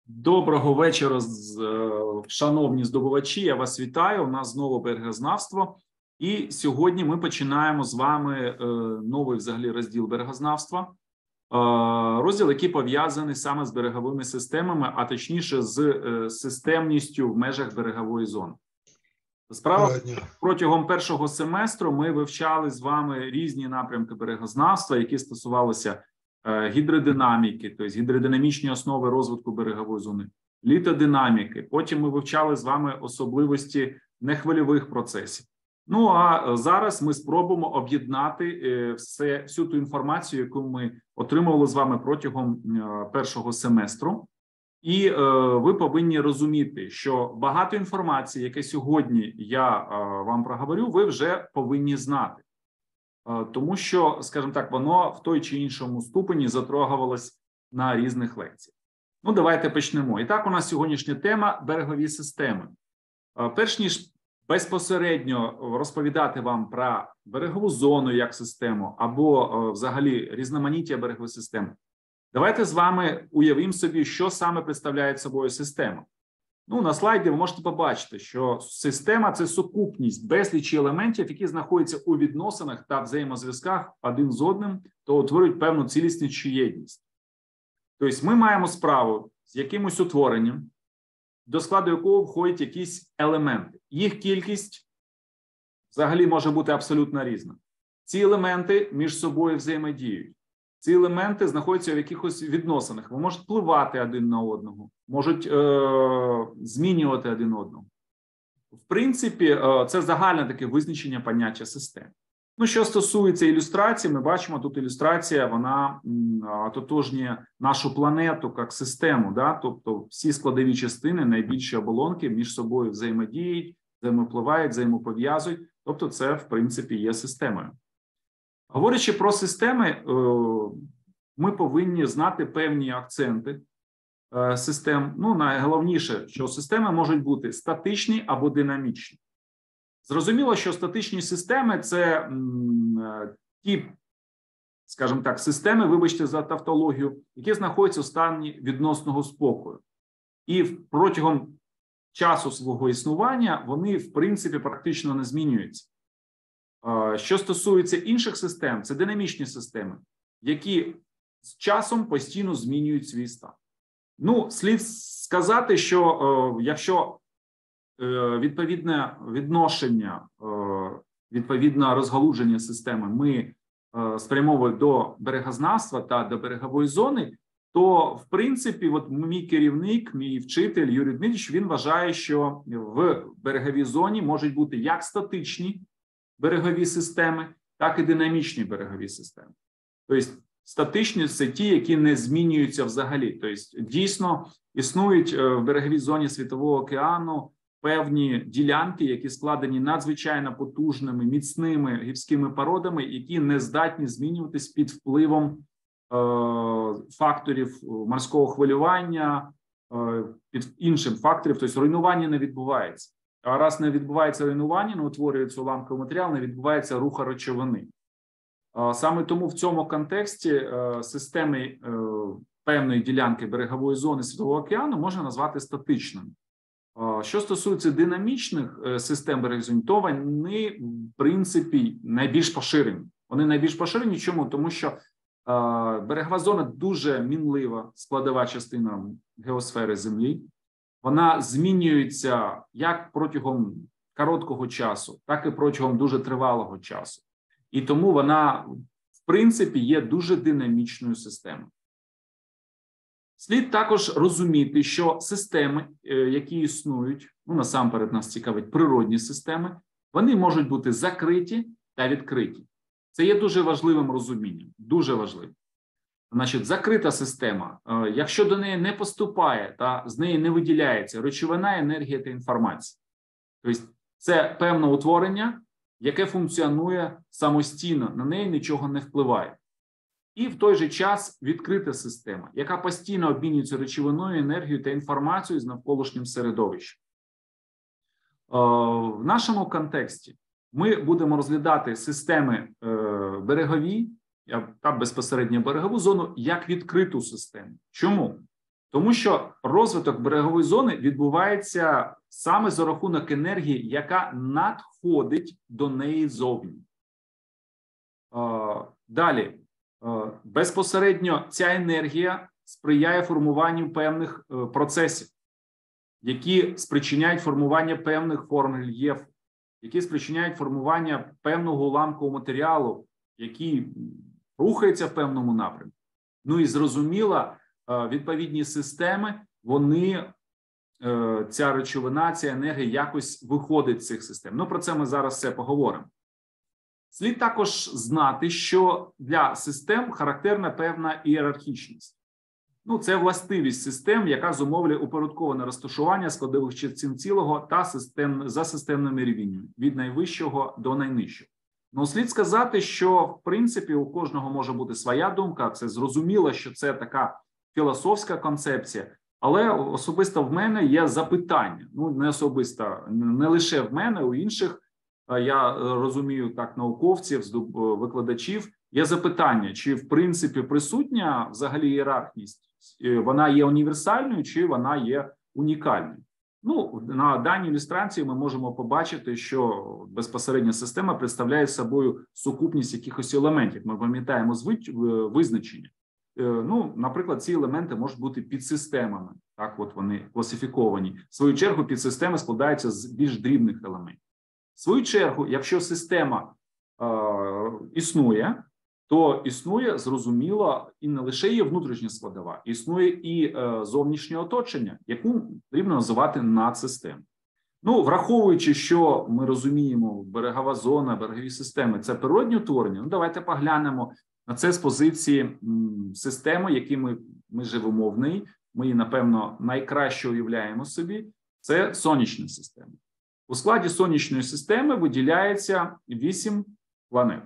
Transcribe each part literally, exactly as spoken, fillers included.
Доброго вечора, шановні здобувачі. Я вас вітаю. У нас знову берегознавство. І сьогодні ми починаємо з вами новий взагалі розділ берегознавства. Розділ, який пов'язаний саме з береговими системами, а точніше з системністю в межах берегової зони. Справа протягом першого семестру ми вивчали з вами різні напрямки берегознавства, які стосувалися гідродинаміки, тобто гідродинамічні основи розвитку берегової зони, літодинаміки. Потім ми вивчали з вами особливості нехвильових процесів. Ну, а зараз ми спробуємо об'єднати все, всю ту інформацію, яку ми отримували з вами протягом першого семестру. І е, ви повинні розуміти, що багато інформації, яке сьогодні я е, вам проговорю, ви вже повинні знати. Е, тому що, скажімо так, воно в той чи іншому ступені затрагувалось на різних лекціях. Ну, давайте почнемо. І так, у нас сьогоднішня тема – берегові системи. Е, перш ніж безпосередньо розповідати вам про берегову зону як систему або е, взагалі різноманіття берегових систем, давайте з вами уявимо собі, що саме представляє собою система. Ну, на слайді ви можете побачити, що система – це сукупність безлічі елементів, які знаходяться у відносинах та взаємозв'язках один з одним, то утворюють певну цілісність чи єдність. Тобто ми маємо справу з якимось утворенням, до складу якого входять якісь елементи. Їх кількість взагалі може бути абсолютно різна. Ці елементи між собою взаємодіють. Ці елементи знаходяться в якихось відносинах. Вони можуть впливати один на одного, можуть е- змінювати один одного. В принципі, е це загальне таке визначення поняття системи. Ну, що стосується ілюстрації, ми бачимо, тут ілюстрація, вона ототожнює нашу планету як систему, да? Тобто всі складові частини, найбільші оболонки між собою взаємодіють, взаємопливають, взаємопов'язують. Тобто це, в принципі, є системою. Говорячи про системи, ми повинні знати певні акценти систем. Ну, найголовніше, що системи можуть бути статичні або динамічні. Зрозуміло, що статичні системи – це ті, скажімо так, системи, вибачте за тавтологію, які знаходяться у стані відносного спокою. І протягом часу свого існування вони, в принципі, практично не змінюються. Що стосується інших систем, це динамічні системи, які з часом постійно змінюють свій стан. Ну, слід сказати, що якщо відповідне відношення, відповідне розгалуження системи ми спрямовуємо до берегознавства та до берегової зони, то, в принципі, от мій керівник, мій вчитель Юрій Дмитрич, він вважає, що в береговій зоні можуть бути як статичні берегові системи, так і динамічні берегові системи. Тобто статичні – це ті, які не змінюються взагалі. Тобто дійсно існують в береговій зоні Світового океану певні ділянки, які складені надзвичайно потужними, міцними гірськими породами, які не здатні змінюватись під впливом е, факторів морського хвилювання, е, під іншим факторів, тобто руйнування не відбувається. А раз не відбувається руйнування, не утворюється уламковий матеріал, не відбувається руха речовини. Саме тому в цьому контексті системи певної ділянки берегової зони Світового океану можна назвати статичними. Що стосується динамічних систем берегової зони, то вони, в принципі, найбільш поширені. Вони найбільш поширені. Чому? Тому що берегова зона дуже мінлива складова частина геосфери Землі. Вона змінюється як протягом короткого часу, так і протягом дуже тривалого часу. І тому вона, в принципі, є дуже динамічною системою. Слід також розуміти, що системи, які існують, ну, насамперед нас цікавить природні системи, вони можуть бути закриті та відкриті. Це є дуже важливим розумінням, дуже важливим. Значить, закрита система, якщо до неї не поступає та з неї не виділяється речовина, енергія та інформація. Тобто це певне утворення, яке функціонує самостійно, на неї нічого не впливає. І в той же час відкрита система, яка постійно обмінюється речовиною, енергією та інформацією з навколишнім середовищем. В нашому контексті ми будемо розглядати системи берегові, та безпосередньо берегову зону, як відкриту систему. Чому? Тому що розвиток берегової зони відбувається саме за рахунок енергії, яка надходить до неї зовні. Далі, безпосередньо ця енергія сприяє формуванню певних процесів, які спричиняють формування певних форм рельєфу, які спричиняють формування певного уламкового матеріалу, який рухається в певному напрямку. Ну і зрозуміло, відповідні системи, вони, ця речовина, ця енергія якось виходить з цих систем. Ну, про це ми зараз все поговоримо. Слід також знати, що для систем характерна певна ієрархічність. Ну, це властивість систем, яка зумовлює упорядковане розташування складових частин цілого та систем, за системними рівнями, від найвищого до найнижчого. Ну, слід сказати, що, в принципі, у кожного може бути своя думка, це зрозуміло, що це така філософська концепція, але особисто в мене є запитання. Ну, не особисто, не лише в мене, у інших, я розумію так, науковців, викладачів, є запитання, чи в принципі присутня взагалі ієрархність, вона є універсальною, чи вона є унікальною. Ну, на даній ілюстрації ми можемо побачити, що безпосередня система представляє собою сукупність якихось елементів. Ми пам'ятаємо визначення. Ну, наприклад, ці елементи можуть бути підсистемами. Так, от вони класифіковані. В свою чергу, підсистеми складаються з більш дрібних елементів. В свою чергу, якщо система е, існує, то існує, зрозуміло, і не лише її внутрішня складова, існує і е, зовнішнє оточення, яку потрібно називати надсистемою. Ну, враховуючи, що ми розуміємо, берегова зона, берегові системи – це природні утворення, ну, давайте поглянемо на це з позиції м, системи, якими ми живемо в ній. Ми її, напевно, найкраще уявляємо собі – це сонячна система. У складі сонячної системи виділяється вісім планет.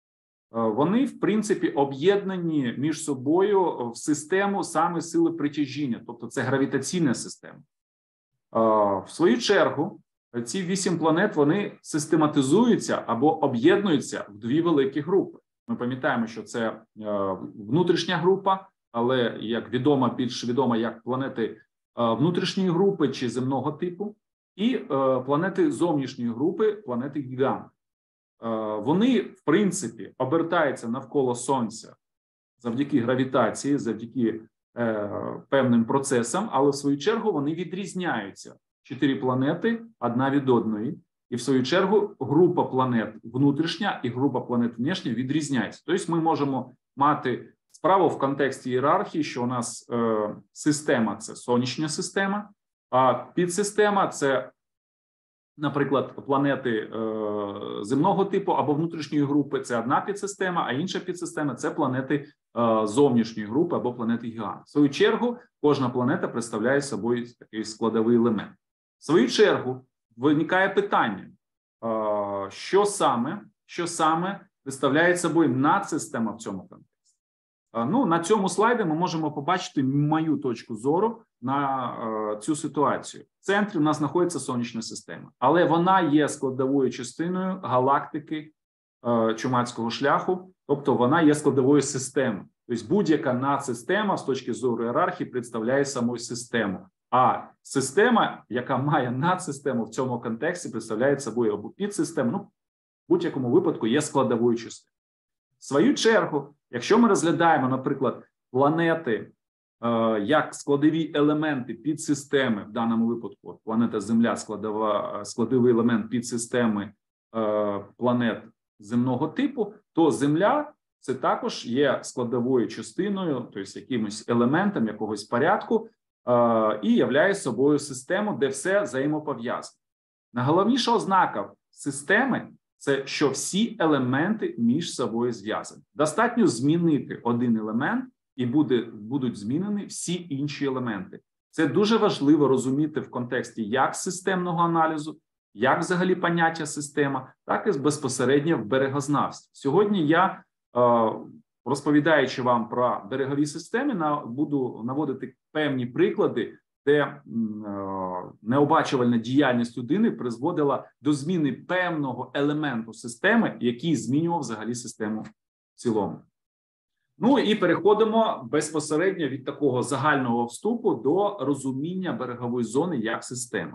Вони, в принципі, об'єднані між собою в систему саме сили притяжіння, тобто це гравітаційна система. В свою чергу, ці вісім планет, вони систематизуються або об'єднуються в дві великі групи. Ми пам'ятаємо, що це внутрішня група, але, як відомо, більш відома як планети внутрішньої групи чи земного типу, і е, планети зовнішньої групи, планети гігант. Е, вони, в принципі, обертаються навколо Сонця завдяки гравітації, завдяки е, певним процесам, але в свою чергу вони відрізняються. Чотири планети одна від одної, і в свою чергу група планет внутрішня і група планет внешня відрізняються. Тобто ми можемо мати справу в контексті ієрархії, що у нас е, система – це сонячна система, а підсистема – це, наприклад, планети е, земного типу або внутрішньої групи – це одна підсистема, а інша підсистема – це планети е, зовнішньої групи або планети гігант. В свою чергу, кожна планета представляє собою такий складовий елемент. В свою чергу, виникає питання, е, що саме, що саме представляє собою надсистема в цьому контексті. Е, ну, на цьому слайді ми можемо побачити мою точку зору на е, цю ситуацію. В центрі у нас знаходиться сонячна система, але вона є складовою частиною галактики е, Чумацького шляху, тобто вона є складовою системою. Тобто будь-яка надсистема з точки зору ієрархії представляє саму систему, а система, яка має надсистему в цьому контексті, представляє собою або підсистему, ну, в будь-якому випадку є складовою частиною. В свою чергу, якщо ми розглядаємо, наприклад, планети як складові елементи підсистеми, в даному випадку планета Земля складова, складовий елемент підсистеми планет земного типу, то Земля це також є складовою частиною, тобто якимось елементом якогось порядку, і являє собою систему, де все взаємопов'язано. Найголовніша ознака системи – це що всі елементи між собою зв'язані. Достатньо змінити один елемент, і буде, будуть змінені всі інші елементи. Це дуже важливо розуміти в контексті як системного аналізу, як взагалі поняття система, так і безпосередньо в берегознавстві. Сьогодні я, розповідаючи вам про берегові системи, буду наводити певні приклади, де необачувальна діяльність людини призводила до зміни певного елементу системи, який змінював взагалі систему в цілому. Ну і переходимо безпосередньо від такого загального вступу до розуміння берегової зони як системи.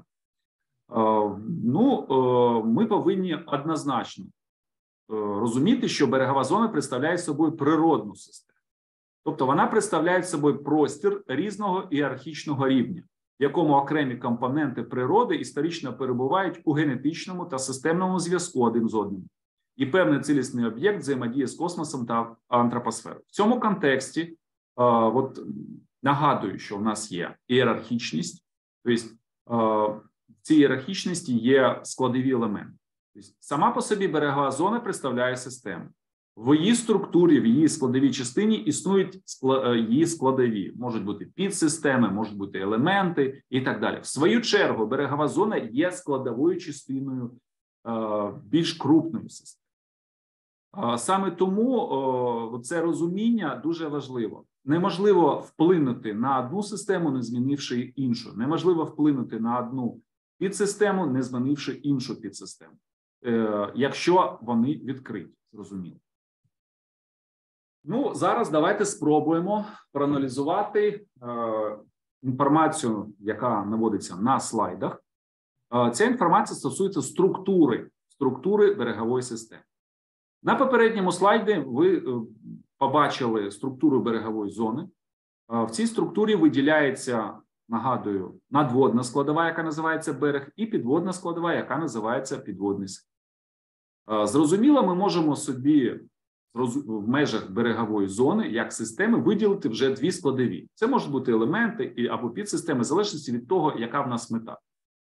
Ну, ми повинні однозначно розуміти, що берегова зона представляє собою природну систему. Тобто вона представляє собою простір різного ієрархічного рівня, в якому окремі компоненти природи історично перебувають у генетичному та системному зв'язку один з одним. І певний цілісний об'єкт взаємодіє з космосом та антропосферою. В цьому контексті е, от, нагадую, що в нас є ієрархічність, тобто е, в цій ієрархічності є складові елементи. Тобто, сама по собі берегова зона представляє систему. В її структурі, в її складовій частині існують її складові. Можуть бути підсистеми, можуть бути елементи і так далі. В свою чергу, берегова зона є складовою частиною е, більш крупної системи. Саме тому це розуміння дуже важливо. Неможливо вплинути на одну систему, не змінивши іншу. Неможливо вплинути на одну підсистему, не змінивши іншу підсистему. Якщо вони відкриті, зрозуміло. Ну, зараз давайте спробуємо проаналізувати інформацію, яка наводиться на слайдах. Ця інформація стосується структури, структури берегової системи. На попередньому слайді ви побачили структуру берегової зони. В цій структурі виділяється, нагадую, надводна складова, яка називається берег, і підводна складова, яка називається підводний схил. Зрозуміло, ми можемо собі в межах берегової зони, як системи, виділити вже дві складові. Це можуть бути елементи або підсистеми, в залежності від того, яка в нас мета.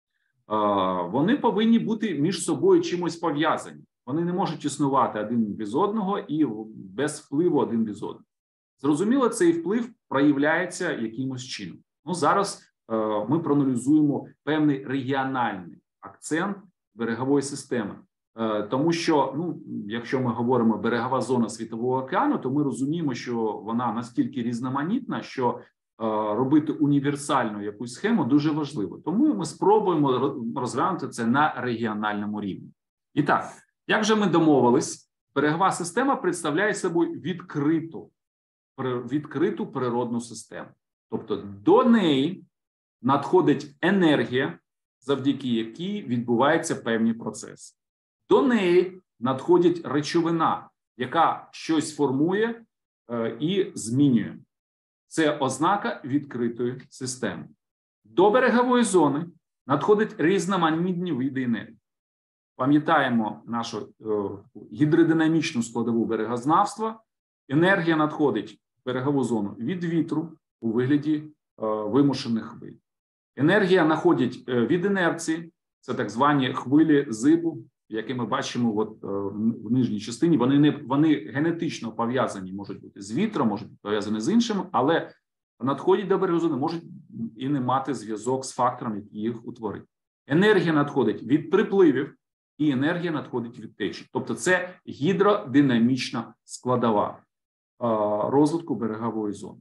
Вони повинні бути між собою чимось пов'язані. Вони не можуть існувати один без одного і без впливу один без одного. Зрозуміло, цей вплив проявляється якимось чином. Ну, зараз е, ми проаналізуємо певний регіональний акцент берегової системи. Е, тому що, ну, якщо ми говоримо берегова зона Світового океану, то ми розуміємо, що вона настільки різноманітна, що е, робити універсальну якусь схему дуже важливо. Тому ми спробуємо розглянути це на регіональному рівні. І так, як вже ми домовились, берегова система представляє собою відкриту, відкриту природну систему. Тобто до неї надходить енергія, завдяки якій відбуваються певні процеси. До неї надходить речовина, яка щось формує е, і змінює. Це ознака відкритої системи. До берегової зони надходять різноманітні види енергії. Пам'ятаємо нашу е, гідродинамічну складову берегознавства. Енергія надходить в берегову зону від вітру у вигляді е, вимушених хвиль. Енергія надходить е, від інерції, це так звані хвилі зибу, які ми бачимо от, е, в нижній частині. Вони, не, вони генетично пов'язані, можуть бути з вітром, можуть бути пов'язані з іншим, але надходять до берегової зони, можуть і не мати зв'язок з фактором, який їх утворить. Енергія надходить від припливів, і енергія надходить від течії. Тобто це гідродинамічна складова розвитку берегової зони.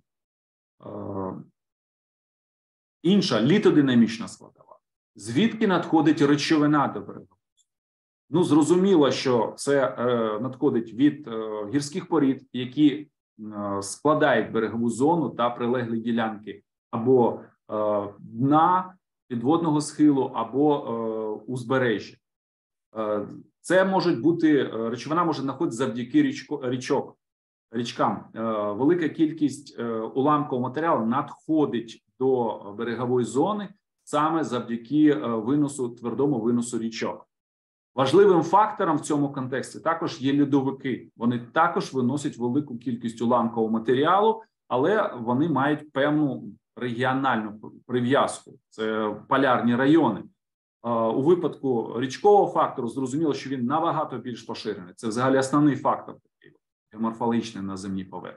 Інша літодинамічна складова. Звідки надходить речовина до берегової зони? Ну, зрозуміло, що це надходить від гірських порід, які складають берегову зону та прилеглі ділянки або дна, підводного схилу, або узбережжя. Це можуть бути, речовина може знаходитися завдяки річко, річок, річкам. Велика кількість уламкового матеріалу надходить до берегової зони саме завдяки виносу, твердому виносу річок. Важливим фактором в цьому контексті також є льодовики. Вони також виносять велику кількість уламкового матеріалу, але вони мають певну регіональну прив'язку. Це полярні райони. У випадку річкового фактору зрозуміло, що він набагато більш поширений. Це взагалі основний фактор такий геоморфологічний на земній поверхні.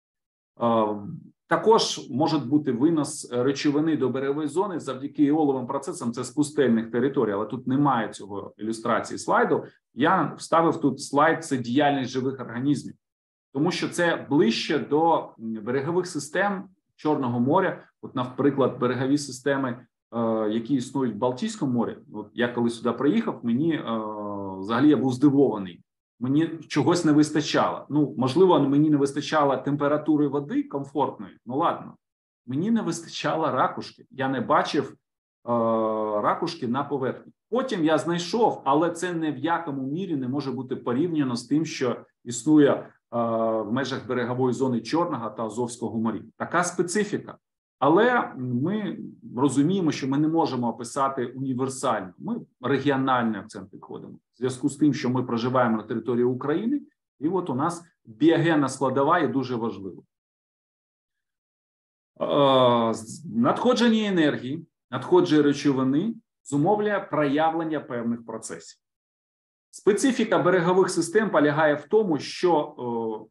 Також може бути винос речовини до берегової зони завдяки іоловим процесам, це з пустельних територій, але тут немає цього ілюстрації слайду. Я вставив тут слайд, це діяльність живих організмів, тому що це ближче до берегових систем Чорного моря. От, наприклад, берегові системи, які існують в Балтійському морі. От я коли сюди приїхав, мені взагалі я був здивований мені чогось не вистачало. Ну, можливо, мені не вистачало температури води комфортної. Ну, ладно. Мені не вистачало ракушки. Я не бачив е, ракушки на поверхні. Потім я знайшов, але це ні в якому мірі не може бути порівняно з тим, що існує е, в межах берегової зони Чорного та Азовського морів. Така специфіка. Але ми розуміємо, що ми не можемо описати універсально. Ми регіональний акцент підходимо. В зв'язку з тим, що ми проживаємо на території України, і от у нас біогенна складова є дуже важлива. Надходження енергії, надходження речовини зумовлює проявлення певних процесів. Специфіка берегових систем полягає в тому, що о,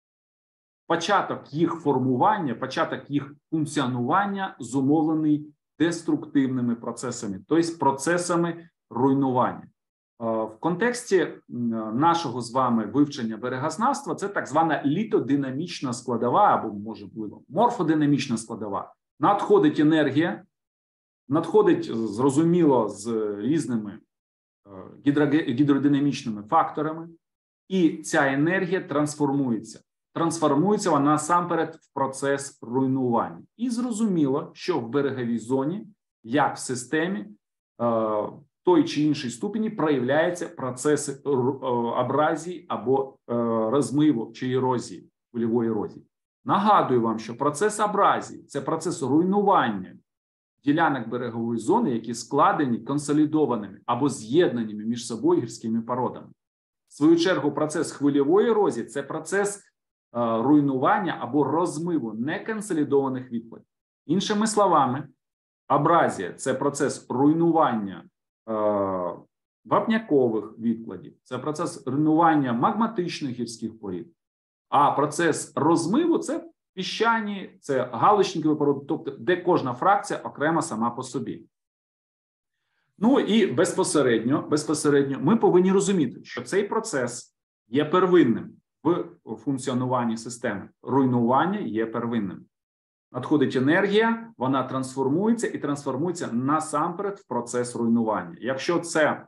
початок їх формування, початок їх функціонування зумовлений деструктивними процесами, тобто процесами руйнування. В контексті нашого з вами вивчення берегознавства це так звана літодинамічна складова, або, можливо, морфодинамічна складова. Надходить енергія, надходить, зрозуміло, з різними гідродинамічними факторами, і ця енергія трансформується. Трансформується вона насамперед в процес руйнування. І зрозуміло, що в береговій зоні, як в системі, в той чи іншій ступені проявляються процеси абразії або розмиву чи ерозії, хвильової ерозії. Нагадую вам, що процес абразії – це процес руйнування ділянок берегової зони, які складені консолідованими або з'єднаними між собою гірськими породами. В свою чергу, процес хвильової ерозії – це процес руйнування або розмиву неконсолідованих відкладів. Іншими словами, абразія – це процес руйнування е, вапнякових відкладів, це процес руйнування магматичних гірських порід, а процес розмиву – це піщані, це галичникові породи, тобто де кожна фракція окремо сама по собі. Ну і безпосередньо, безпосередньо ми повинні розуміти, що цей процес є первинним в функціонуванні системи. Руйнування є первинним. Надходить енергія, вона трансформується і трансформується насамперед в процес руйнування. Якщо це,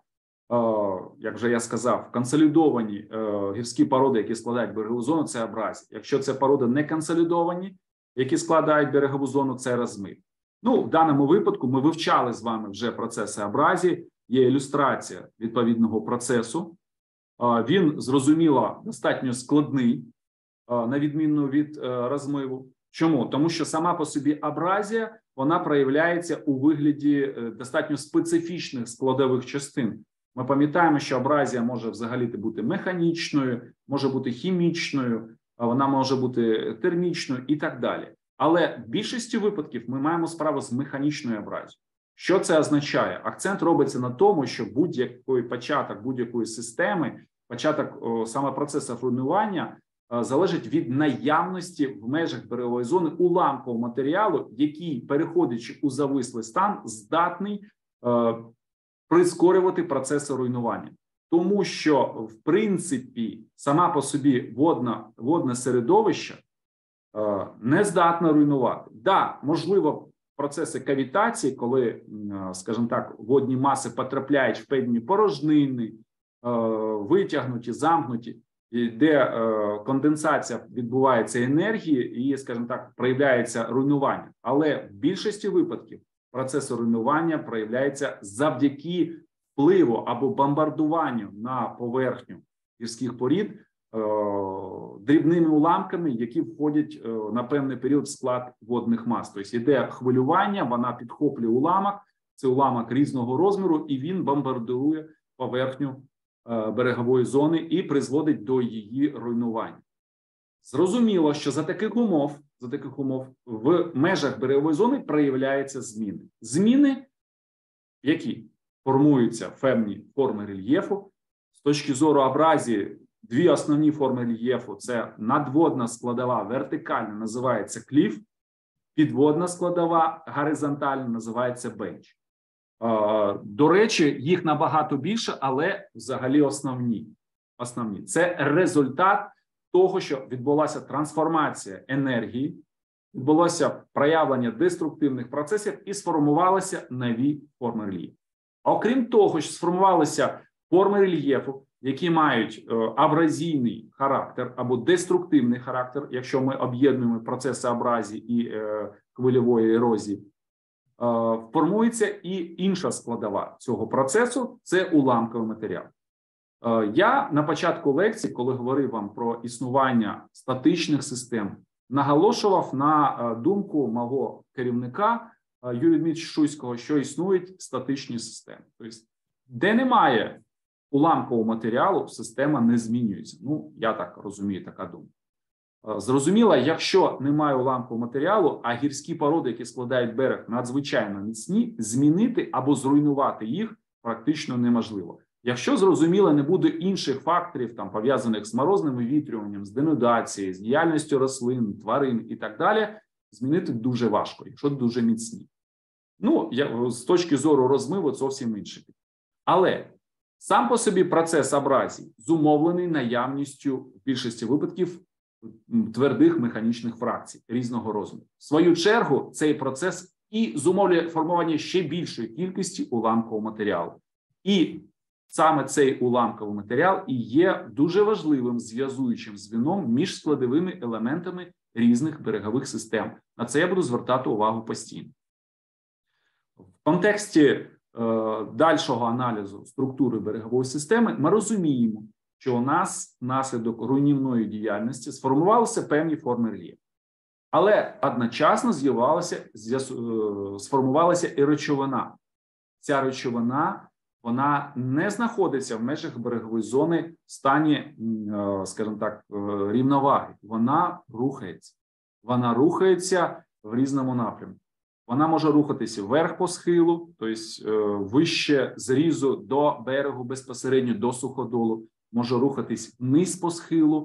як вже я сказав, консолідовані гірські породи, які складають берегову зону, це абразія. Якщо це породи не консолідовані, які складають берегову зону, це розмив. Ну, в даному випадку ми вивчали з вами вже процеси абразії, є ілюстрація відповідного процесу. Він, зрозуміло, достатньо складний, на відміну від розмиву. Чому? Тому що сама по собі абразія, вона проявляється у вигляді достатньо специфічних складових частин. Ми пам'ятаємо, що абразія може взагалі бути механічною, може бути хімічною, вона може бути термічною і так далі. Але в більшості випадків ми маємо справу з механічною абразією. Що це означає? Акцент робиться на тому, що будь-який початок будь-якої системи, початок о, саме процесу руйнування о, залежить від наявності в межах берегової зони уламкового матеріалу, який, переходячи у завислий стан, здатний о, прискорювати процеси руйнування. Тому що, в принципі, сама по собі водна, водне середовище о, не здатне руйнувати. Да, можливо, процеси кавітації, коли, скажімо так, водні маси потрапляють в певні порожнини, витягнуті, замкнуті, де конденсація відбувається енергії і, скажімо так, проявляється руйнування. Але в більшості випадків процес руйнування проявляється завдяки впливу або бомбардуванню на поверхню гірських порід дрібними уламками, які входять на певний період в склад водних мас. Тобто йде хвилювання, вона підхоплює уламок, це уламок різного розміру, і він бомбардує поверхню берегової зони і призводить до її руйнування. Зрозуміло, що за таких умов, за таких умов в межах берегової зони проявляються зміни. Зміни, які формуються певні форми рельєфу. З точки зору абразії, дві основні форми рельєфу – це надводна складова вертикальна, називається кліф, підводна складова горизонтальна, називається бенч. До речі, їх набагато більше, але взагалі основні. основні. Це результат того, що відбулася трансформація енергії, відбулося проявлення деструктивних процесів і сформувалися нові форми рельєфу. Окрім того, що сформувалися форми рельєфу, які мають абразійний характер або деструктивний характер, якщо ми об'єднуємо процеси абразії і хвильової ерозії, формується і інша складова цього процесу – це уламковий матеріал. Я на початку лекції, коли говорив вам про існування статичних систем, наголошував на думку мого керівника Юрія Дмитровича Шуйського, що існують статичні системи. Тобто, де немає уламкового матеріалу, система не змінюється. Ну, я так розумію, така думка. Зрозуміло, якщо немає уламкового матеріалу, а гірські породи, які складають берег, надзвичайно міцні, змінити або зруйнувати їх практично неможливо. Якщо, зрозуміло, не буде інших факторів, там, пов'язаних з морозним вивітрюванням, з денудацією, з діяльністю рослин, тварин і так далі, змінити дуже важко, якщо дуже міцні. Ну, я, з точки зору розмиву, зовсім інше. Але сам по собі процес абразії зумовлений наявністю в більшості випадків твердих механічних фракцій різного розміру. В свою чергу, цей процес і зумовлює формування ще більшої кількості уламкового матеріалу. І саме цей уламковий матеріал і є дуже важливим зв'язуючим звіном між складовими елементами різних берегових систем. На це я буду звертати увагу постійно. В контексті е, дальшого аналізу структури берегової системи ми розуміємо, що у нас внаслідок руйнівної діяльності сформувалися певні форми рельєфу. Але одночасно з'явилася, сформувалася і речовина. Ця речовина, вона не знаходиться в межах берегової зони в стані, скажімо так, рівноваги. Вона рухається. Вона рухається в різному напрямку. Вона може рухатися вверх по схилу, тобто вище зрізу до берегу, безпосередньо до суходолу. Може рухатись вниз по схилу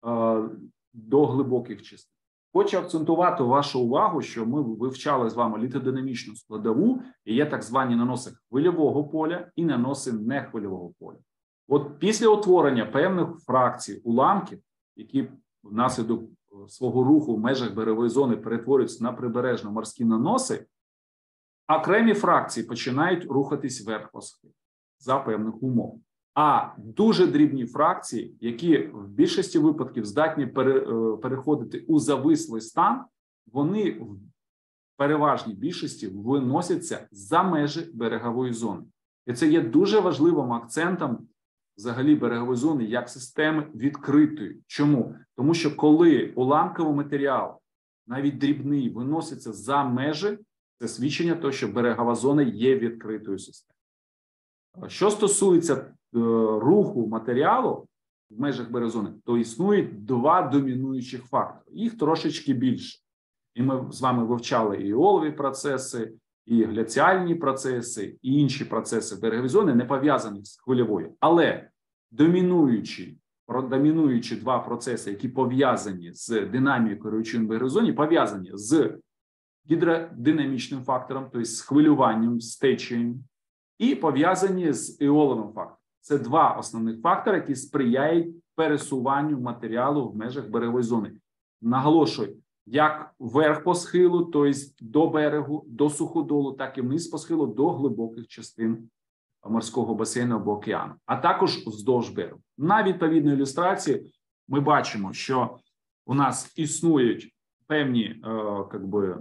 до глибоких частин. Хочу акцентувати вашу увагу, що ми вивчали з вами літодинамічну складову, і є так звані наноси хвильового поля і наноси нехвильового поля. От після утворення певних фракцій уламків, які внаслідок свого руху в межах берегової зони перетворюються на прибережно-морські наноси, окремі фракції починають рухатись вверх по схилу за певних умов. А дуже дрібні фракції, які в більшості випадків здатні переходити у завислий стан, вони в переважній більшості виносяться за межі берегової зони. І це є дуже важливим акцентом взагалі берегової зони як системи відкритої. Чому? Тому що коли уламковий матеріал, навіть дрібний, виноситься за межі, це свідчення того, що берегова зона є відкритою системою. Що стосується руху матеріалу в межах березони, то існують два домінуючих фактори. Їх трошечки більше. І ми з вами вивчали і іолові процеси, і гляціальні процеси, і інші процеси берегової зони, не пов'язані з хвильовою. Але домінуючі, домінуючі два процеси, які пов'язані з динамікою речовин в береговій зоні, пов'язані з гідродинамічним фактором, тобто з хвилюванням, з течією, і пов'язані з іоловим фактором. Це два основних фактори, які сприяють пересуванню матеріалу в межах берегової зони. Наголошую, як вверх по схилу, тобто до берегу, до суходолу, так і вниз по схилу, до глибоких частин морського басейну або океану, а також вздовж берегу. На відповідній ілюстрації ми бачимо, що у нас існують певні, е, как би,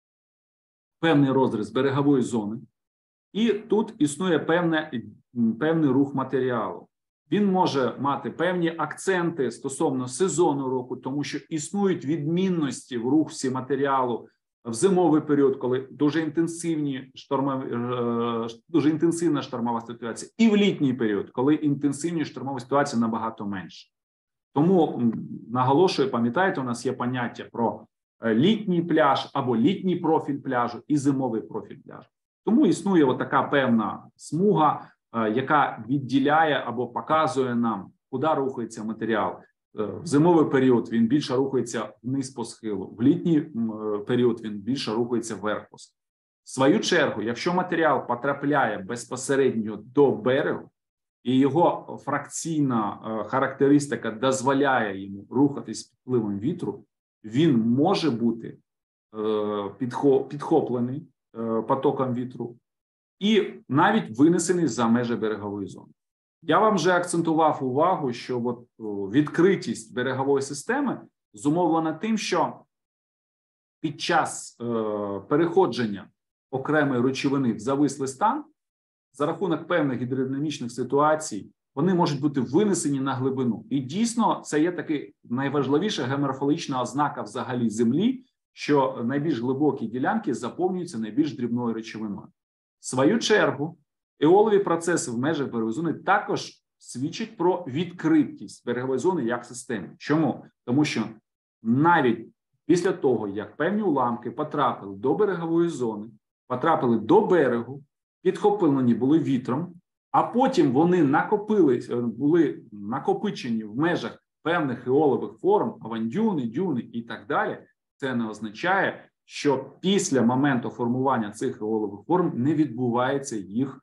певний розріз берегової зони, і тут існує певне, певний рух матеріалу. Він може мати певні акценти стосовно сезону року, тому що існують відмінності в русі матеріалу в зимовий період, коли дуже інтенсивні штормові, дуже інтенсивна штормова ситуація, і в літній період, коли інтенсивні штормові ситуації набагато менше. Тому наголошую, пам'ятаєте, у нас є поняття про літній пляж або літній профіль пляжу і зимовий профіль пляжу. Тому існує отака певна смуга, яка відділяє або показує нам, куди рухається матеріал. В зимовий період він більше рухається вниз по схилу, в літній період він більше рухається вверх по схилу. В свою чергу, якщо матеріал потрапляє безпосередньо до берегу, і його фракційна характеристика дозволяє йому рухатись під впливом вітру, він може бути підхоплений потоком вітру і навіть винесений за межі берегової зони. Я вам вже акцентував увагу, що от відкритість берегової системи зумовлена тим, що під час е, переходження окремої речовини в завислий стан за рахунок певних гідродинамічних ситуацій вони можуть бути винесені на глибину. І дійсно це є таки найважливіша геоморфологічна ознака взагалі Землі, що найбільш глибокі ділянки заповнюються найбільш дрібною речовиною. В свою чергу, еолові процеси в межах берегової зони також свідчать про відкритість берегової зони як системи. Чому? Тому що навіть після того, як певні уламки потрапили до берегової зони, потрапили до берегу, підхоплені були вітром, а потім вони накопили, були накопичені в межах певних еолових форм, авандюни, дюни і так далі, це не означає, що після моменту формування цих еолових форм не відбувається їх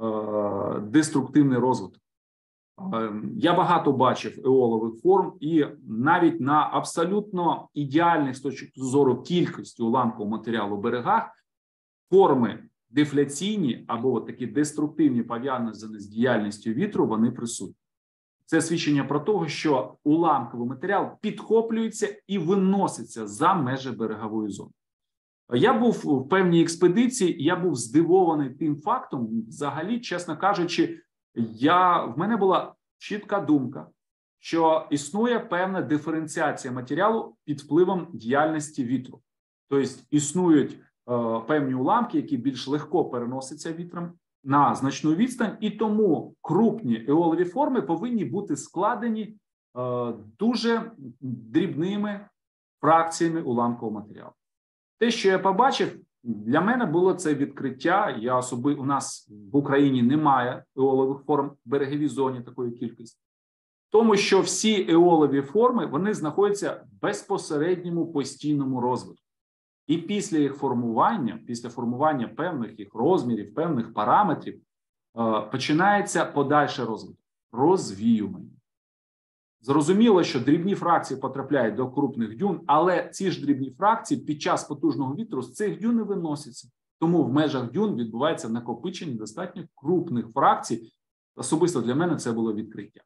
е, деструктивний розвиток. Е, я багато бачив еолових форм, і навіть на абсолютно ідеальних з точки зору кількості уламкового матеріалу в берегах форми дефляційні або от такі деструктивні, пов'язані з діяльністю вітру, вони присутні. Це свідчення про те, що уламковий матеріал підхоплюється і виноситься за межі берегової зони. Я був в певній експедиції, я був здивований тим фактом, взагалі, чесно кажучи, я, в мене була чітка думка, що існує певна диференціація матеріалу під впливом діяльності вітру. Тобто існують е, певні уламки, які більш легко переносяться вітром на значну відстань, і тому крупні еолові форми повинні бути складені е, дуже дрібними фракціями уламкового матеріалу. Те, що я побачив, для мене було це відкриття. Я особи, у нас в Україні немає еолових форм в береговій зоні такої кількості. Тому що всі еолові форми, вони знаходяться в безпосередньому постійному розвитку. І після їх формування, після формування певних їх розмірів, певних параметрів, починається подальший розвиток – розвіювання. Зрозуміло, що дрібні фракції потрапляють до крупних дюн, але ці ж дрібні фракції під час потужного вітру з цих дюн не виносяться. Тому в межах дюн відбувається накопичення достатньо крупних фракцій. Особисто для мене це було відкриття.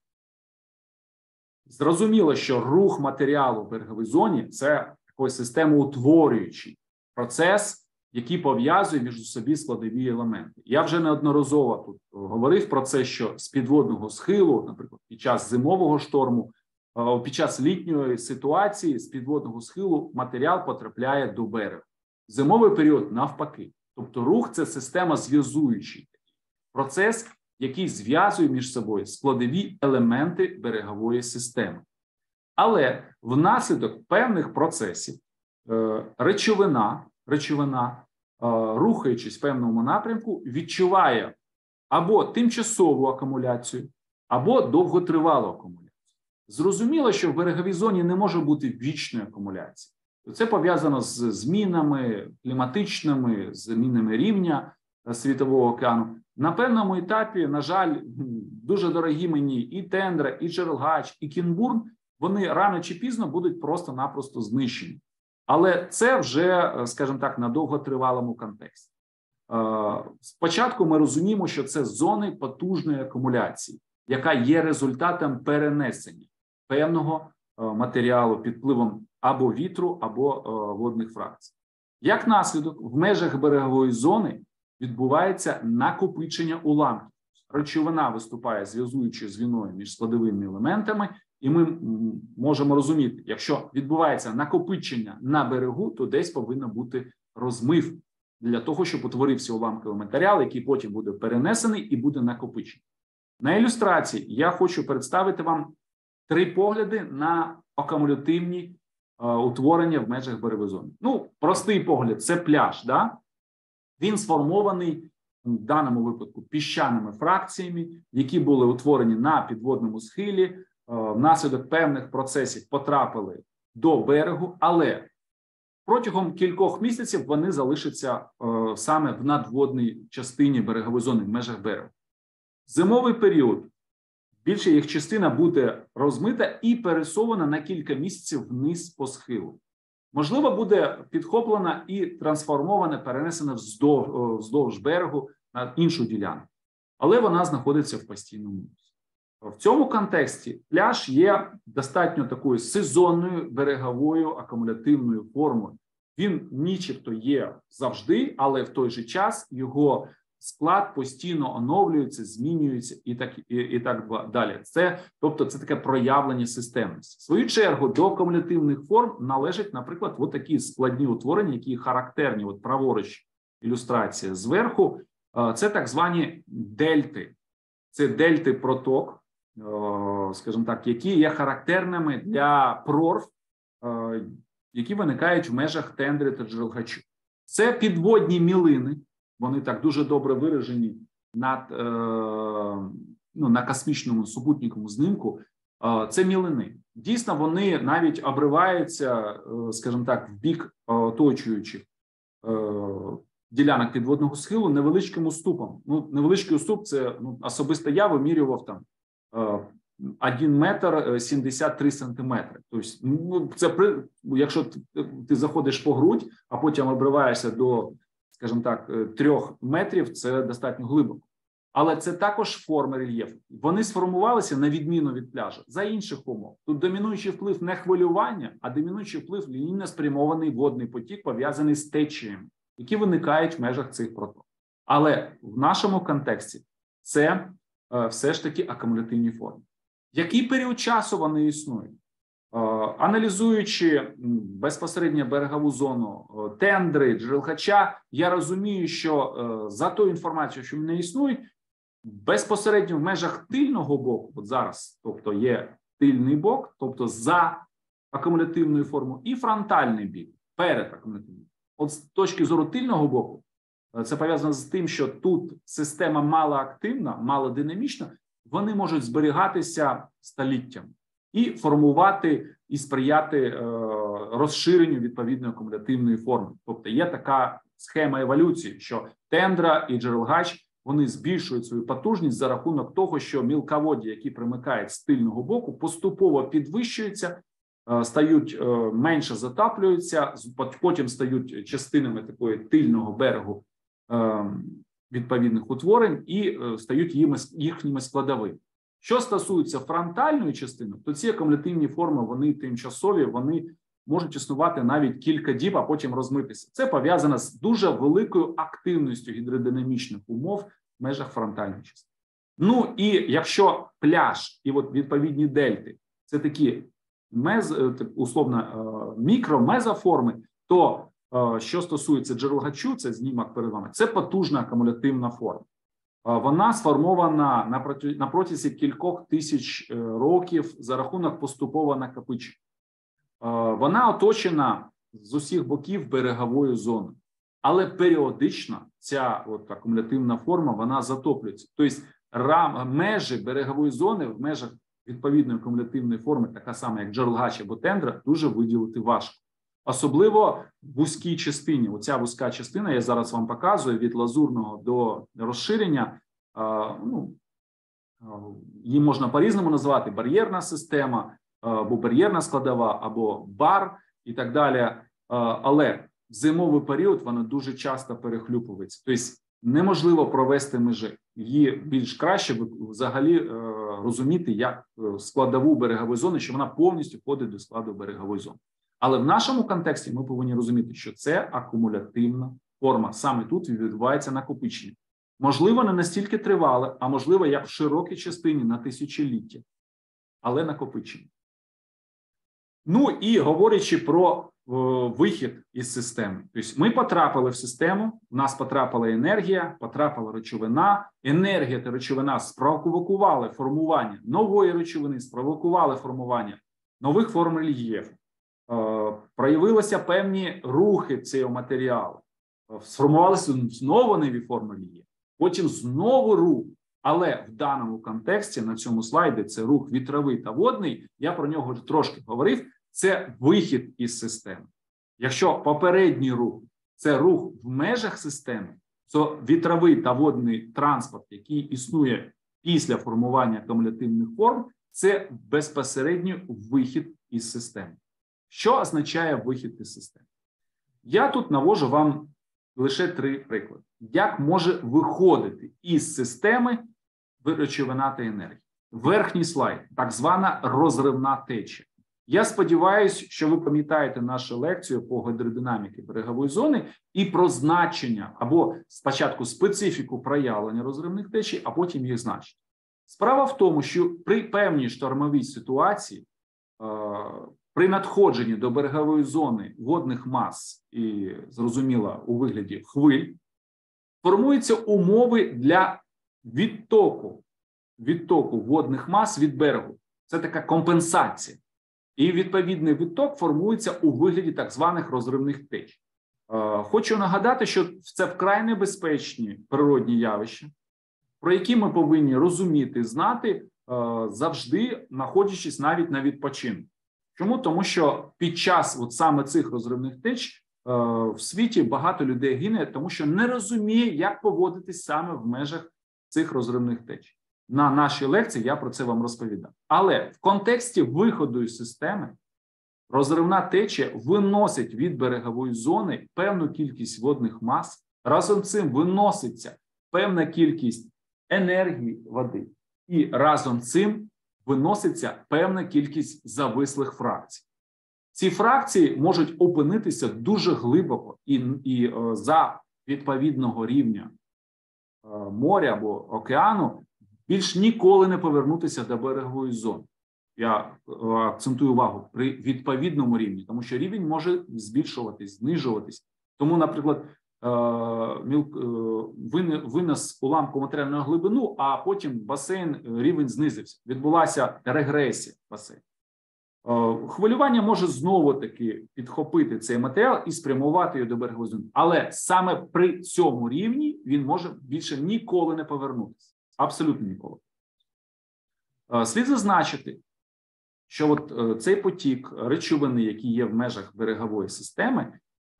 Зрозуміло, що рух матеріалу в береговій зоні – це такий системоутворюючий процес, який пов'язує між собою складові елементи. Я вже неодноразово тут говорив про це, що з підводного схилу, наприклад, під час зимового шторму, під час літньої ситуації з підводного схилу матеріал потрапляє до берегу. Зимовий період навпаки. Тобто рух – це система зв'язуючий процес, який зв'язує між собою складові елементи берегової системи. Але внаслідок певних процесів речовина, речовина, рухаючись в певному напрямку, відчуває або тимчасову акумуляцію, або довготривалу акумуляцію. Зрозуміло, що в береговій зоні не може бути вічної акумуляції. Це пов'язано з змінами кліматичними, з змінами рівня Світового океану. На певному етапі, на жаль, дуже дорогі мені і Тендра, і Джерелгач, і Кінбурн, вони рано чи пізно будуть просто-напросто знищені. Але це вже, скажімо так, на довготривалому контексті. Спочатку ми розуміємо, що це зони потужної акумуляції, яка є результатом перенесення певного матеріалу під впливом або вітру, або водних фракцій. Як наслідок, в межах берегової зони відбувається накопичення уламків. Речовина виступає зв'язуючою звіною між складовими елементами, і ми можемо розуміти, якщо відбувається накопичення на берегу, то десь повинен бути розмив для того, щоб утворився уламковий матеріал, який потім буде перенесений і буде накопичений. На ілюстрації я хочу представити вам три погляди на акумулятивні е, утворення в межах берегової зони. Ну, простий погляд – це пляж, да? Він сформований в даному випадку піщаними фракціями, які були утворені на підводному схилі, внаслідок певних процесів потрапили до берегу, але протягом кількох місяців вони залишаться е, саме в надводній частині берегової зони, в межах берегу. Зимовий період, більша їх частина буде розмита і пересована на кілька місяців вниз по схилу. Можливо, буде підхоплена і трансформована, перенесена вздовж, вздовж берегу на іншу ділянку, але вона знаходиться в постійному русі. В цьому контексті пляж є достатньо такою сезонною береговою акумулятивною формою. Він нічебто є завжди, але в той же час його склад постійно оновлюється, змінюється і так, і, і так далі. Це, тобто це таке проявлення системності. В свою чергу до акумулятивних форм належать, наприклад, от такі складні утворення, які характерні, от праворуч ілюстрація зверху, це так звані дельти. Це дельти проток, скажімо так, які є характерними для прорв, які виникають в межах тендри та джерелгачу. Це підводні мілини, вони так дуже добре виражені над, ну, на космічному супутниковому знімку. Це мілини. Дійсно, вони навіть обриваються, скажімо так, в бік оточуючих ділянок підводного схилу невеличким уступом. Ну, невеличкий уступ – це, ну, особисто я вимірював там один метр сімдесят три сантиметри. Тобто, ну, це при, якщо ти, ти заходиш по грудь, а потім обриваєшся до, скажімо так, трьох метрів, це достатньо глибоко. Але це також форми рельєфу. Вони сформувалися на відміну від пляжу за інших умов. Тут домінуючий вплив не хвилювання, а домінуючий вплив лінійно спрямований водний потік, пов'язаний з течіями, які виникають в межах цих проток. Але в нашому контексті це е, все ж таки акумулятивні форми. Який період часу вони існують? Е, аналізуючи безпосередньо берегову зону е, тендри, джерелгача, я розумію, що е, за тою інформацією, що в мене існують, безпосередньо в межах тильного боку, от зараз, тобто є тильний бок, тобто за акумулятивною формою, і фронтальний бік, перед акумулятивним. От з точки зору тильного боку, це пов'язано з тим, що тут система малоактивна, малодинамічна, вони можуть зберігатися століттями і формувати, і сприяти е, розширенню відповідної акумулятивної форми. Тобто є така схема еволюції, що тендра і джерелгач, вони збільшують свою потужність за рахунок того, що мілководді, які примикають з тильного боку, поступово підвищуються, стають менше затаплюються, потім стають частинами такої тильного берегу відповідних утворень і стають їхніми складовими. Що стосується фронтальної частини, то ці акумулятивні форми, вони тимчасові, вони можуть існувати навіть кілька діб, а потім розмитися. Це пов'язано з дуже великою активністю гідродинамічних умов в межах фронтальної частини. Ну і якщо пляж і от відповідні дельти – це такі мез, условно мікро-мезоформи, то що стосується джерелгачу, це знімок перед вами, це потужна акумулятивна форма. Вона сформована на, проти, на протязі кількох тисяч років за рахунок поступового накопичення. Вона оточена з усіх боків береговою зоною, але періодично ця от акумулятивна форма, вона затоплюється. Тобто рам, межі берегової зони в межах відповідної акумулятивної форми, така сама, як джерелгач або тендра, дуже виділити важко. Особливо в вузькій частині. Оця вузька частина, я зараз вам показую, від лазурного до розширення, ну, її можна по-різному називати: бар'єрна система, або бар'єрна складова, або бар і так далі. Але в зимовий період вона дуже часто перехлюпується. Тобто неможливо провести межі. Її більш краще взагалі розуміти як складову берегової зони, що вона повністю входить до складу берегової зони. Але в нашому контексті ми повинні розуміти, що це акумулятивна форма. Саме тут відбувається накопичення. Можливо, не настільки тривале, а можливо, як в широкій частині на тисячоліття. Але накопичення. Ну і говорячи про о, вихід із системи. Тобто ми потрапили в систему, в нас потрапила енергія, потрапила речовина. Енергія та речовина спровокували формування нової речовини, спровокували формування нових форм рельєфу. Проявилися певні рухи цього матеріалу, сформувалися знову нові форми рельєфу, потім знову рух. Але в даному контексті, на цьому слайді, це рух вітровий та водний, я про нього вже трошки говорив, це вихід із системи. Якщо попередній рух – це рух в межах системи, то вітровий та водний транспорт, який існує після формування акумулятивних форм, це безпосередньо вихід із системи. Що означає вихід із системи? Я тут навожу вам лише три приклади. Як може виходити із системи речовина та енергія? Верхній слайд, так звана розривна течія. Я сподіваюся, що ви пам'ятаєте нашу лекцію по гідродинаміці берегової зони і про значення, або спочатку специфіку проявлення розривних течій, а потім їх значення. Справа в тому, що при певній штормовій ситуації, при надходженні до берегової зони водних мас і, зрозуміло, у вигляді хвиль, формуються умови для відтоку, відтоку водних мас від берегу. Це така компенсація. І відповідний відток формується у вигляді так званих розривних теч. Хочу нагадати, що це вкрай небезпечні природні явища, про які ми повинні розуміти, знати, завжди знаходячись навіть на відпочинку. Чому? Тому що під час от саме цих розривних теч в світі багато людей гине, тому що не розуміє, як поводитись саме в межах цих розривних теч. На нашій лекції я про це вам розповідав. Але в контексті виходу із системи розривна течія виносить від берегової зони певну кількість водних мас, разом з цим виноситься певна кількість енергії води, і разом з цим виноситься певна кількість завислих фракцій. Ці фракції можуть опинитися дуже глибоко і, і е, за відповідного рівня е, моря або океану більш ніколи не повернутися до берегової зони. Я акцентую увагу при відповідному рівні, тому що рівень може збільшуватись, знижуватись. Тому, наприклад, винес уламку матеріальну глибину, а потім басейн, рівень знизився. Відбулася регресія басейну. Хвилювання може знову-таки підхопити цей матеріал і спрямувати його до берегової зони. Але саме при цьому рівні він може більше ніколи не повернутися. Абсолютно ніколи. Слід зазначити, що от цей потік речовини, який є в межах берегової системи,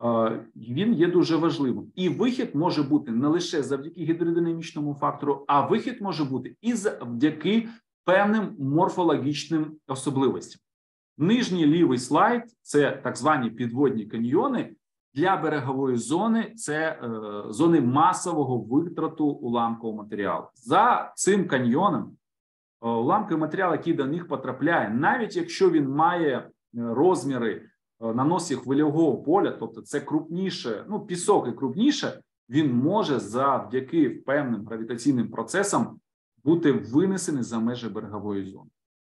він є дуже важливим. І вихід може бути не лише завдяки гідродинамічному фактору, а вихід може бути і завдяки певним морфологічним особливостям. Нижній лівий слайд – це так звані підводні каньйони. Для берегової зони це е, зони масового витрату уламкового матеріалу. За цим каньйоном е, уламковий матеріал, який до них потрапляє, навіть якщо він має розміри е, наносів хвильового поля, тобто це крупніше, ну пісок і крупніше, він може завдяки певним гравітаційним процесам бути винесений за межі берегової зони.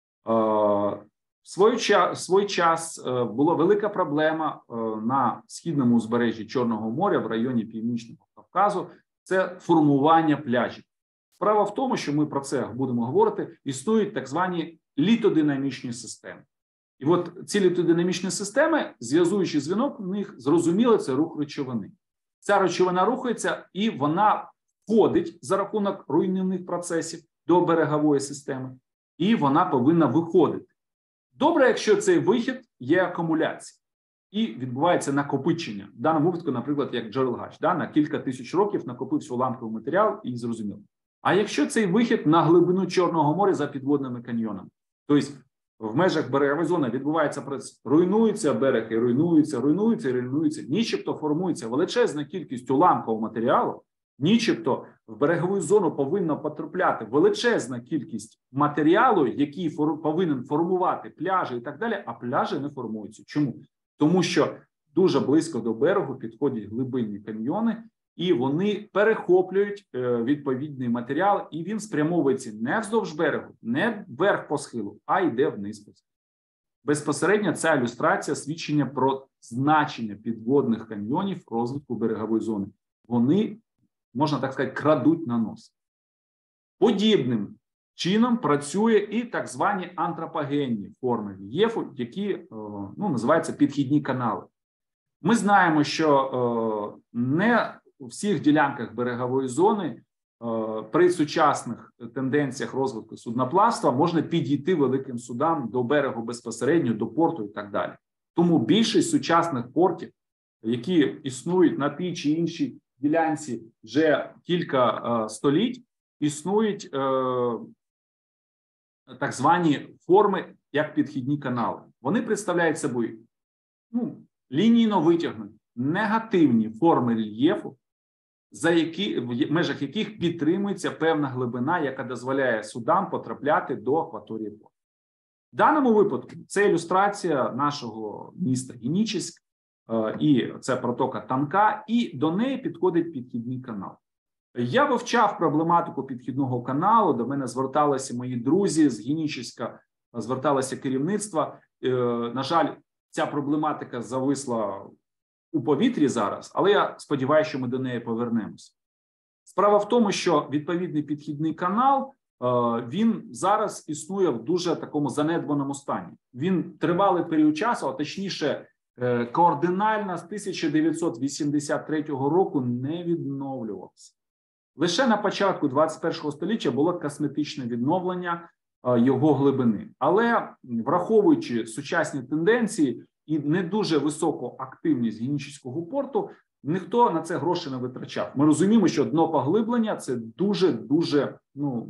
Е, В свій час, в свій час була велика проблема на східному узбережжі Чорного моря в районі Північного Кавказу – це формування пляжів. Справа в тому, що ми про це будемо говорити, існують так звані літодинамічні системи. І от ці літодинамічні системи, зв'язуючий зв'язок в них, зрозуміло, це рух речовини. Ця речовина рухається і вона входить за рахунок руйнівних процесів до берегової системи, і вона повинна виходити. Добре, якщо цей вихід є акумуляція і відбувається накопичення. В даному випадку, наприклад, як Джерелгач, да, на кілька тисяч років накопився уламковий матеріал і зрозуміло. А якщо цей вихід на глибину Чорного моря за підводними каньйонами, тобто в межах берегової зони відбувається процес, руйнується берег, і руйнується, руйнується, і руйнується, нічебто формується величезна кількість уламкового матеріалу, нічебто в берегову зону повинна потрапляти величезна кількість матеріалу, який фор, повинен формувати пляжі і так далі, а пляжі не формуються. Чому? Тому що дуже близько до берегу підходять глибинні каньйони, і вони перехоплюють е, відповідний матеріал, і він спрямовується не вздовж берегу, не вверх по схилу, а йде вниз по схилу. Безпосередньо ця ілюстрація свідчення про значення підводних каньйонів в розвитку берегової зони. Вони, можна так сказати, крадуть на нос. Подібним чином працює і так звані антропогенні форми рельєфу, які ну, називаються підхідні канали. Ми знаємо, що не у всіх ділянках берегової зони при сучасних тенденціях розвитку судноплавства можна підійти великим судам до берегу безпосередньо, до порту і так далі. Тому більшість сучасних портів, які існують на тій чи іншій ділянці вже кілька е, століть, існують е, так звані форми, як підхідні канали. Вони представляють собою ну, лінійно витягнені, негативні форми рельєфу за які, в межах яких підтримується певна глибина, яка дозволяє судам потрапляти до акваторії порту. В даному випадку це ілюстрація нашого міста Генічеськ, і це протока Танка, і до неї підходить підхідний канал. Я вивчав проблематику підхідного каналу, до мене зверталися мої друзі з Генічеська, зверталося керівництво. На жаль, ця проблематика зависла у повітрі зараз, але я сподіваюся, що ми до неї повернемося. Справа в тому, що відповідний підхідний канал, він зараз існує в дуже такому занедбаному стані. Він тривалий період часу, а точніше, координально з тисяча дев'ятсот вісімдесят третього року не відновлювався. Лише на початку двадцять першого століття було косметичне відновлення його глибини. Але враховуючи сучасні тенденції і не дуже високу активність Генічеського порту, ніхто на це гроші не витрачав. Ми розуміємо, що днопоглиблення – це дуже-дуже, ну,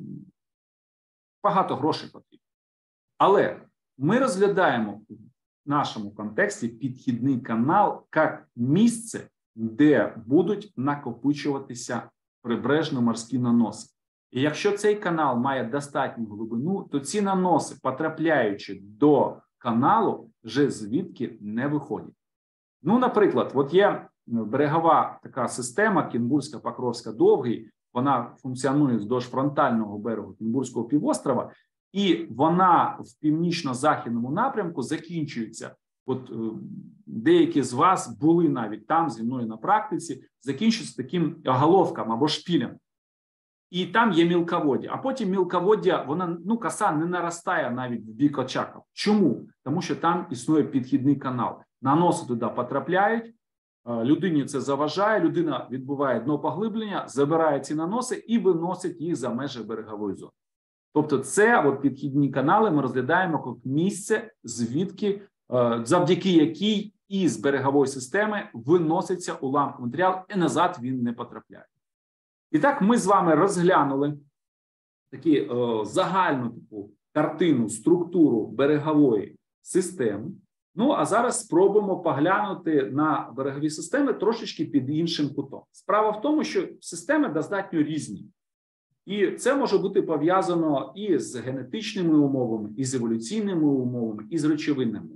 багато грошей потрібно. Але ми розглядаємо в нашому контексті підхідний канал як місце, де будуть накопичуватися прибережно-морські наноси. І якщо цей канал має достатню глибину, то ці наноси, потрапляючи до каналу, вже звідки не виходять. Ну, наприклад, от є берегова така система Кінбурзька, Покровська, Довгий, вона функціонує вздовж фронтального берегу Кінбурзького півострова, і вона в північно-західному напрямку закінчується. От деякі з вас були навіть там зі мною на практиці, закінчується таким головком або шпілем. І там є мілководдя. А потім мілководдя, вона, ну, коса не наростає навіть в бік Очакова. Чому? Тому що там існує підхідний канал. Наноси туди потрапляють, людині це заважає, людина відбуває днопоглиблення, забирає ці наноси і виносить їх за межі берегової зони. Тобто це от підхідні канали ми розглядаємо як місце, звідки, завдяки якій із берегової системи виноситься уламковий матеріал, і назад він не потрапляє. І так ми з вами розглянули таку е, загальну таку картину, структуру берегової системи. Ну, а зараз спробуємо поглянути на берегові системи трошечки під іншим кутом. Справа в тому, що системи достатньо різні. І це може бути пов'язано і з генетичними умовами, і з еволюційними умовами, і з речовинами.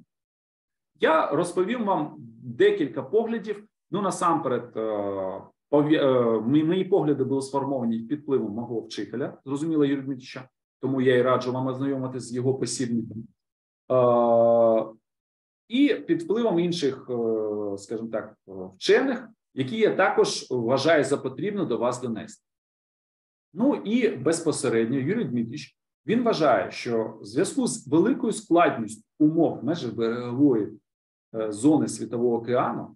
Я розповім вам декілька поглядів. Ну, насамперед, мої погляди були сформовані під впливом мого вчителя, зрозуміла Юрія Дмитрича, тому я і раджу вам ознайомитися з його посібником. І під впливом інших, скажімо так, вчених, які я також вважаю за потрібно до вас донести. Ну і безпосередньо Юрій Дмитрич, він вважає, що в зв'язку з великою складністю умов в межах берегової зони Світового океану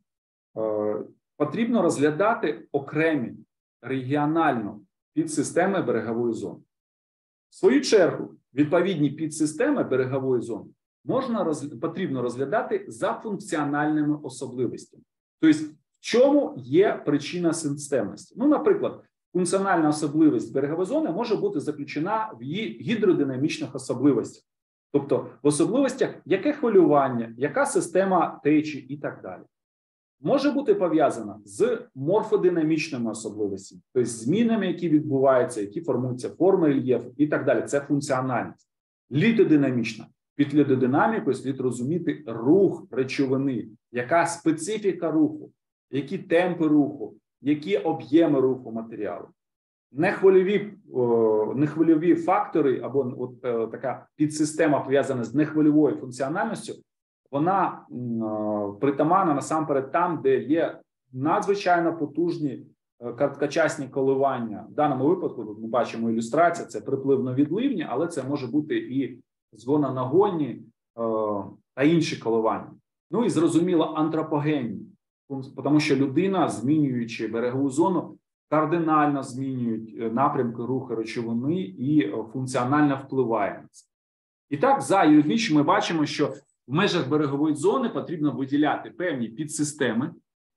потрібно розглядати окремі регіонально підсистеми берегової зони. В свою чергу, відповідні підсистеми берегової зони можна роз... потрібно розглядати за функціональними особливостями. Тобто, в чому є причина системності? Ну, наприклад, функціональна особливість берегової зони може бути заключена в її гідродинамічних особливостях. Тобто, в особливостях, яке хвилювання, яка система течії і так далі. Може бути пов'язана з морфодинамічними особливостями, тобто змінами, які відбуваються, які формуються форми рельєфу і так далі. Це функціональність. Літодинамічна. Під літодинамікою слід розуміти рух речовини, яка специфіка руху, які темпи руху, які об'єми руху матеріалу. Нехвильові, о, нехвильові фактори або от, о, така підсистема пов'язана з нехвильовою функціональністю, вона о, притаманна насамперед там, де є надзвичайно потужні короткочасні коливання. В даному випадку, тут ми бачимо ілюстрація, це припливно-відливні, але це може бути і згононагонні о, та інші коливання. Ну і зрозуміло антропогенні, тому що людина, змінюючи берегову зону, кардинально змінюють напрямки руху речовини і функціонально впливає на це. І так, за юридично ми бачимо, що в межах берегової зони потрібно виділяти певні підсистеми,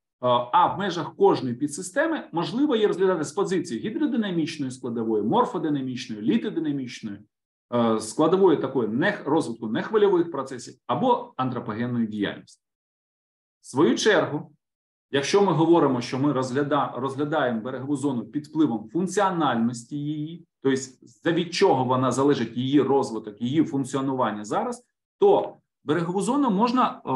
а в межах кожної підсистеми можливо її розглядати з позиції гідродинамічної складової, морфодинамічної, літодинамічної, складової такої розвитку нехвильових процесів або антропогенної діяльності. В свою чергу, Якщо ми говоримо, що ми розгляда, розглядаємо берегову зону під впливом функціональності її, тобто за від чого вона залежить її розвиток, її функціонування зараз, то берегову зону можна е,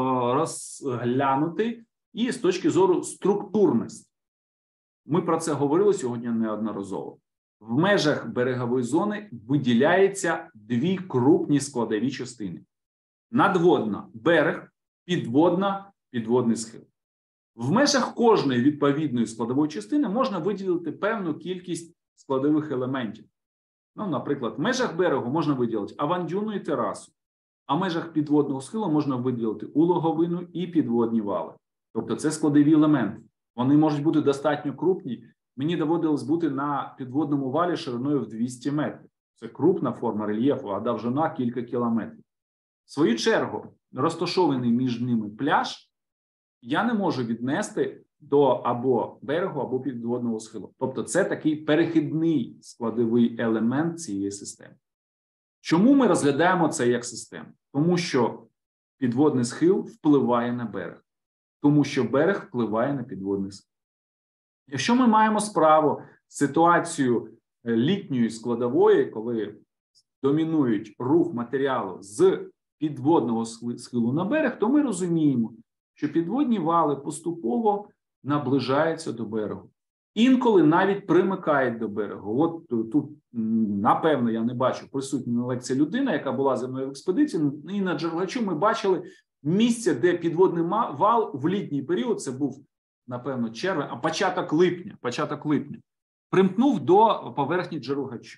розглянути і з точки зору структурності. Ми про це говорили сьогодні неодноразово. В межах берегової зони виділяється дві крупні складові частини. Надводна – берег, підводна – підводний схил. В межах кожної відповідної складової частини можна виділити певну кількість складових елементів. Ну, наприклад, в межах берегу можна виділити авандюну і терасу, а в межах підводного схилу можна виділити улоговину і підводні вали. Тобто це складові елементи. Вони можуть бути достатньо крупні. Мені доводилось бути на підводному валі шириною в двісті метрів. Це крупна форма рельєфу, а довжина кілька кілометрів. В свою чергу, розташований між ними пляж я не можу віднести до або берегу, або підводного схилу. Тобто це такий перехідний складовий елемент цієї системи. Чому ми розглядаємо це як систему? Тому що підводний схил впливає на берег. Тому що берег впливає на підводний схил. Якщо ми маємо справу з ситуацією літньої складової, коли домінують рух матеріалу з підводного схилу на берег, то ми розуміємо, що підводні вали поступово наближаються до берегу. Інколи навіть примикають до берегу. От тут, напевно, я не бачу присутню на лекції людина, яка була зі мною в експедиції, і на Джерелачу ми бачили місце, де підводний вал в літній період, це був, напевно, червень, а початок липня, початок липня, примкнув до поверхні Джерелачу.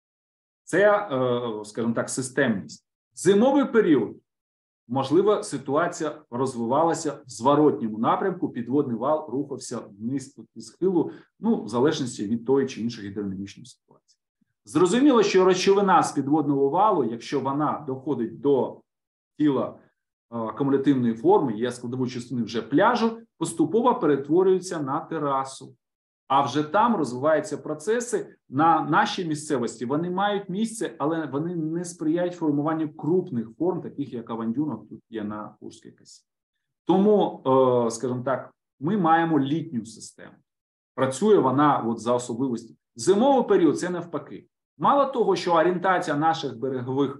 Це, скажімо так, системність. Зимовий період, можливо, ситуація розвивалася в зворотньому напрямку, підводний вал рухався вниз по схилу, ну, в залежності від тої чи іншої гідrodинамічної ситуації. Зрозуміло, що речовина з підводного валу, якщо вона доходить до тіла акумулятивної форми, є складовою частиною вже пляжу, поступово перетворюється на терасу. А вже там розвиваються процеси на нашій місцевості. Вони мають місце, але вони не сприяють формуванню крупних форм, таких як авандюна, тут є на Курській косі. Тому, скажімо так, ми маємо літню систему. Працює вона от за особливості. Зимовий період – це навпаки. Мало того, що орієнтація наших берегових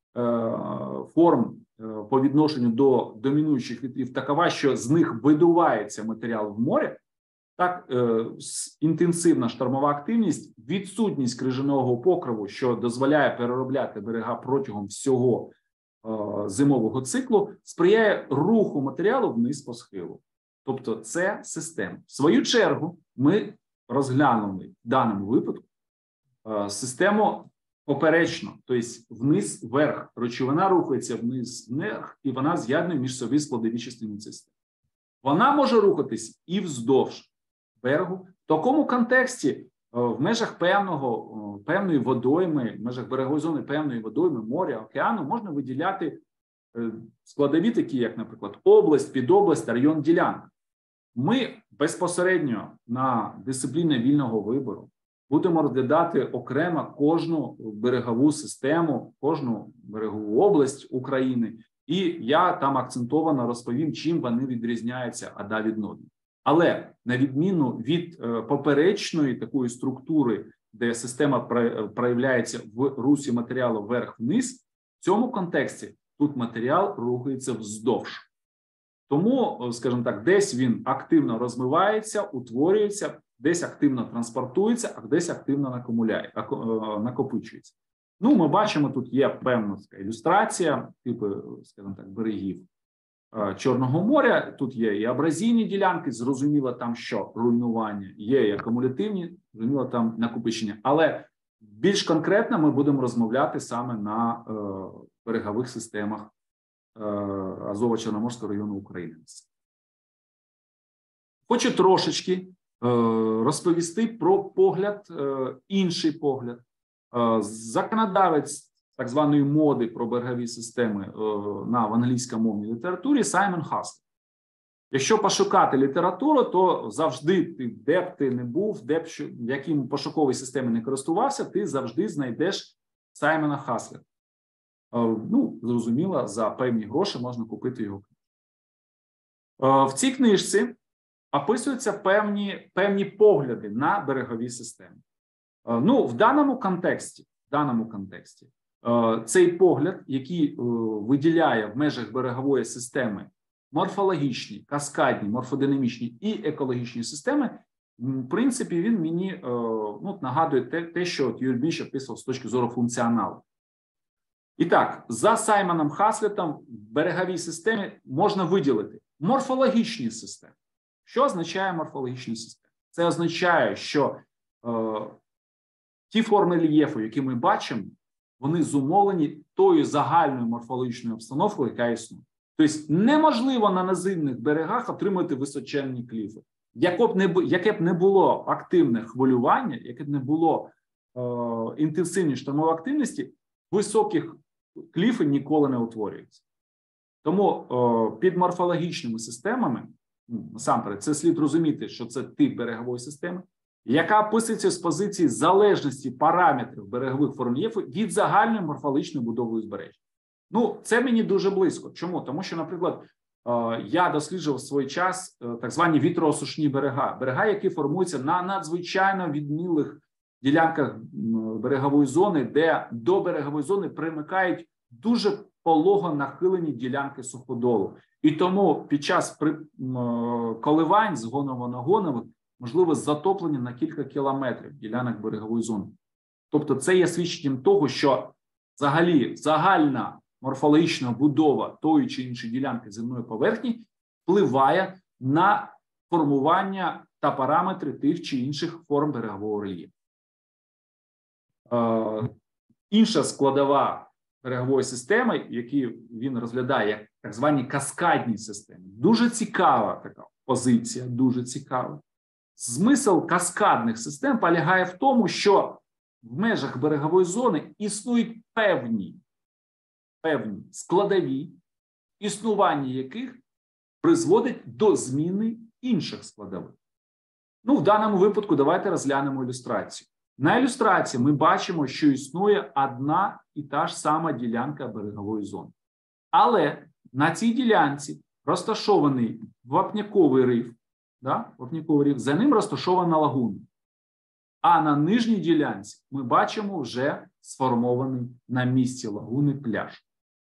форм по відношенню до домінуючих вітрів такова, що з них видувається матеріал в море, так, е, інтенсивна штормова активність, відсутність крижаного покриву, що дозволяє переробляти берега протягом всього е, зимового циклу, сприяє руху матеріалу вниз по схилу. Тобто це система. В свою чергу ми розглянули в даному випадку е, систему поперечно, тобто вниз-вверх. Речовина рухається вниз-вверх, і вона з'єднує між собою складові частини системи. Вона може рухатись і вздовж берегу. В такому контексті в межах певного, певної водойми, в межах берегової зони певної водойми, моря, океану можна виділяти складові такі, як, наприклад, область, підобласть, район ділянки. Ми безпосередньо на дисципліні вільного вибору будемо розглядати окремо кожну берегову систему, кожну берегову область України, і я там акцентовано розповім, чим вони відрізняються одна від одної. Але на відміну від е, поперечної такої структури, де система проявляється в русі матеріалу вверх-вниз, в цьому контексті тут матеріал рухається вздовж. Тому, скажімо так, десь він активно розмивається, утворюється, десь активно транспортується, а десь активно накопичується. Ну, ми бачимо, тут є певна така ілюстрація, типу, скажімо так, берегів Чорного моря. Тут є і абразійні ділянки, зрозуміло там, що руйнування, є і акумулятивні, зрозуміло там накопичення. Але більш конкретно ми будемо розмовляти саме на е, берегових системах е, Азово-Чорноморського району України. Хочу трошечки е, розповісти про погляд, е, інший погляд. Е, законодавець так званої моди про берегові системи е, на в англійськомовній літературі Саймон Хаслет. Якщо пошукати літературу, то завжди, ти, де б ти не був, де б що, яким пошуковій системі не користувався, ти завжди знайдеш Саймона Хаслета. Е, ну, зрозуміло, за певні гроші можна купити його. Е, в цій книжці описуються певні, певні погляди на берегові системи. Ну, в даному контексті, в даному контексті цей погляд, який виділяє в межах берегової системи морфологічні, каскадні, морфодинамічні і екологічні системи, в принципі, він мені ну, нагадує те, те що Юрій Біч описував з точки зору функціоналу. І так, за Саймоном Хаслетом в береговій системі можна виділити морфологічні системи. Що означає морфологічні системи? Це означає, що е, ті форми рельєфу, які ми бачимо, вони зумовлені тою загальною морфологічною обстановкою, яка існує. Тобто неможливо на наземних берегах отримати височенні кліфи. Яке б не, яке б не було активне хвилювання, яке б не було е, інтенсивної штормової активності, високих кліфи ніколи не утворюються. Тому е, під морфологічними системами, насамперед, це слід розуміти, що це тип берегової системи, яка описується з позиції залежності параметрів берегових форм рельєфу від загальної морфологічної будови узбережжя. Ну, це мені дуже близько. Чому? Тому що, наприклад, я досліджував в свій час так звані вітроосушні берега. Берега, які формуються на надзвичайно відмілих ділянках берегової зони, де до берегової зони примикають дуже полого нахилені ділянки суходолу. І тому під час коливань згоново-нагонових можливо затоплення на кілька кілометрів ділянок берегової зони. Тобто це є свідченням того, що взагалі загальна морфологічна будова тої чи іншої ділянки земної поверхні впливає на формування та параметри тих чи інших форм берегового рельєфу. Е, інша складова берегової системи, яку він розглядає як так звані каскадні системи. Дуже цікава така позиція, дуже цікава. Змисл каскадних систем полягає в тому, що в межах берегової зони існують певні, певні складові, існування яких призводить до зміни інших складових. Ну, в даному випадку давайте розглянемо ілюстрацію. На ілюстрації ми бачимо, що існує одна і та ж сама ділянка берегової зони. Але на цій ділянці розташований вапняковий риф, да? вапняковий риф, за ним розташована лагуна. А на нижній ділянці ми бачимо вже сформований на місці лагуни пляж.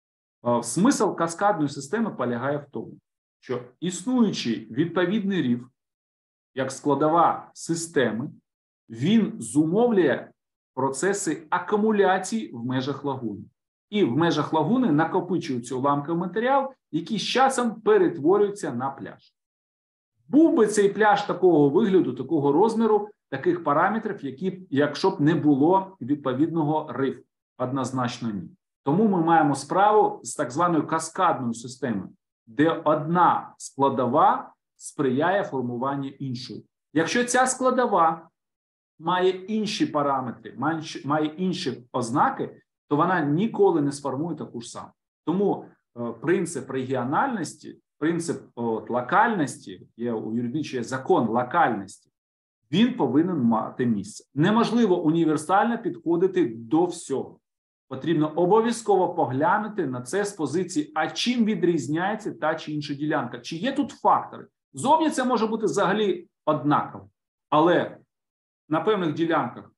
Смисл каскадної системи полягає в тому, що існуючий відповідний риф, як складова системи, він зумовлює процеси акумуляції в межах лагуни. І в межах лагуни накопичується уламковий матеріал, який з часом перетворюється на пляж. Був би цей пляж такого вигляду, такого розміру, таких параметрів, які, якщо б не було відповідного рифу, однозначно ні. Тому ми маємо справу з так званою каскадною системою, де одна складова сприяє формуванню іншої. Якщо ця складова має інші параметри, має інші ознаки, то вона ніколи не сформує таку ж саму. Тому е, принцип регіональності, принцип от, локальності, є у юридичній закон локальності, він повинен мати місце. Неможливо універсально підходити до всього. Потрібно обов'язково поглянути на це з позиції, а чим відрізняється та чи інша ділянка. Чи є тут фактори? Зовні це може бути взагалі однаково. Але на певних ділянках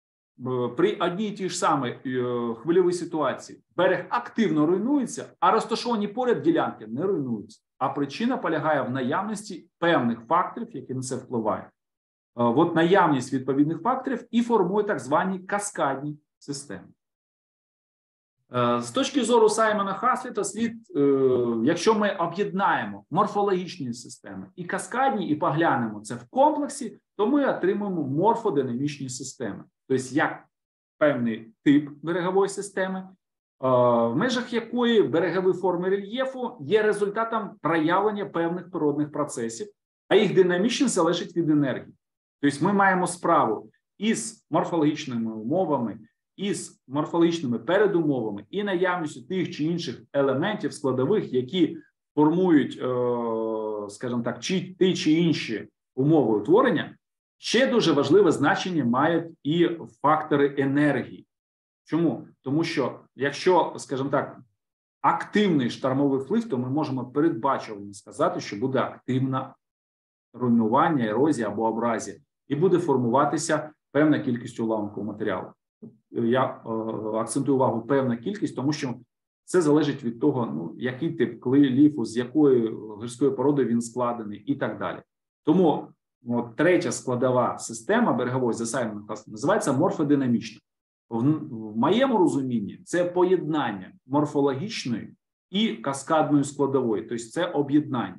при одній і тій ж самій хвильовій ситуації берег активно руйнується, а розташовані поряд ділянки не руйнуються. А причина полягає в наявності певних факторів, які на це впливають. От наявність відповідних факторів і формує так звані каскадні системи. З точки зору Саймона Хаслета, слід, якщо ми об'єднаємо морфологічні системи і каскадні, і поглянемо це в комплексі, то ми отримаємо морфодинамічні системи. Тобто, як певний тип берегової системи, в межах якої берегові форми рельєфу є результатом проявлення певних природних процесів, а їх динамічність залежить від енергії. Тобто, ми маємо справу із морфологічними умовами, із морфологічними передумовами і наявністю тих чи інших елементів складових, які формують, скажімо так, чи ті чи інші умови утворення, ще дуже важливе значення мають і фактори енергії. Чому? Тому що, якщо, скажімо так, активний штормовий вплив, то ми можемо передбачувано сказати, що буде активна руйнування, ерозія або абразія, і буде формуватися певна кількість уламкового матеріалу. Я е, акцентую увагу певна кількість, тому що це залежить від того, ну, який тип клей-ліфу, з якої гірської породи він складений і так далі. Тому от, третя складова система берегової засадженої хаси називається морфодинамічна. В, в моєму розумінні це поєднання морфологічної і каскадної складової, тобто це об'єднання.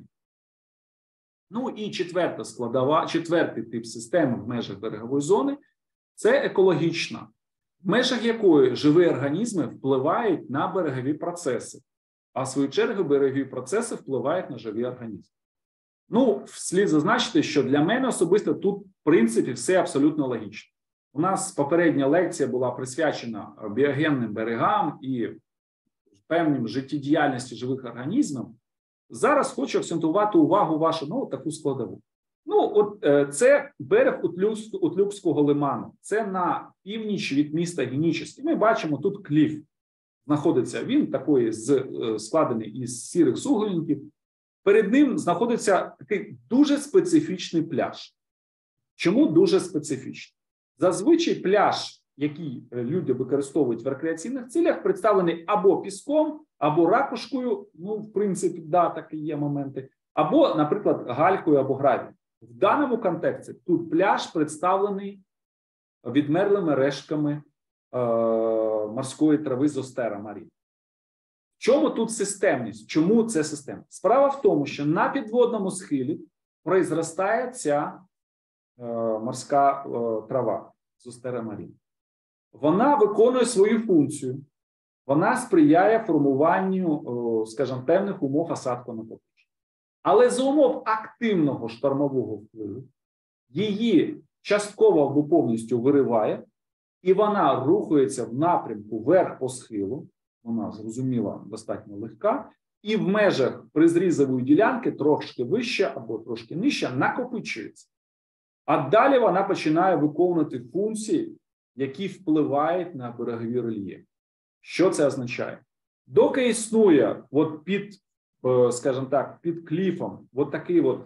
Ну і четверта складова, четвертий тип системи в межах берегової зони – це екологічна, в межах якої живі організми впливають на берегові процеси, а в свою чергу берегові процеси впливають на живі організми. Ну, слід зазначити, що для мене особисто тут, в принципі, все абсолютно логічно. У нас попередня лекція була присвячена біогенним берегам і певним життєдіяльності живих організмів. Зараз хочу акцентувати увагу вашу на таку складову. Ну, от е, це берег Утлюкського лиману. Це на північ від міста Генічеськ. Ми бачимо, тут кліф знаходиться. Він такий з, е, складений із сірих суглинків. Перед ним знаходиться такий дуже специфічний пляж. Чому дуже специфічний? Зазвичай пляж, який люди використовують в рекреаційних цілях, представлений або піском, або ракушкою, ну, в принципі, да, такі є моменти, або, наприклад, галькою або гравієм. В даному контексті тут пляж представлений відмерлими рештками е, морської трави з остера Марі. В чому тут системність? Чому це система? Справа в тому, що на підводному схилі произростає ця е, морська е, трава з остера Марі. Вона виконує свою функцію. Вона сприяє формуванню, скажімо, певних умов осадкового накопичення. Але за умов активного штормового впливу її частково або повністю вириває, і вона рухається в напрямку вверх по схилу, вона, зрозуміло, достатньо легка, і в межах призрізової ділянки трошки вище або трошки нижче накопичується. А далі вона починає виконувати функції, які впливають на берегові рельєфи. Що це означає? Доки існує от під, скажімо так, під кліфом от таке от,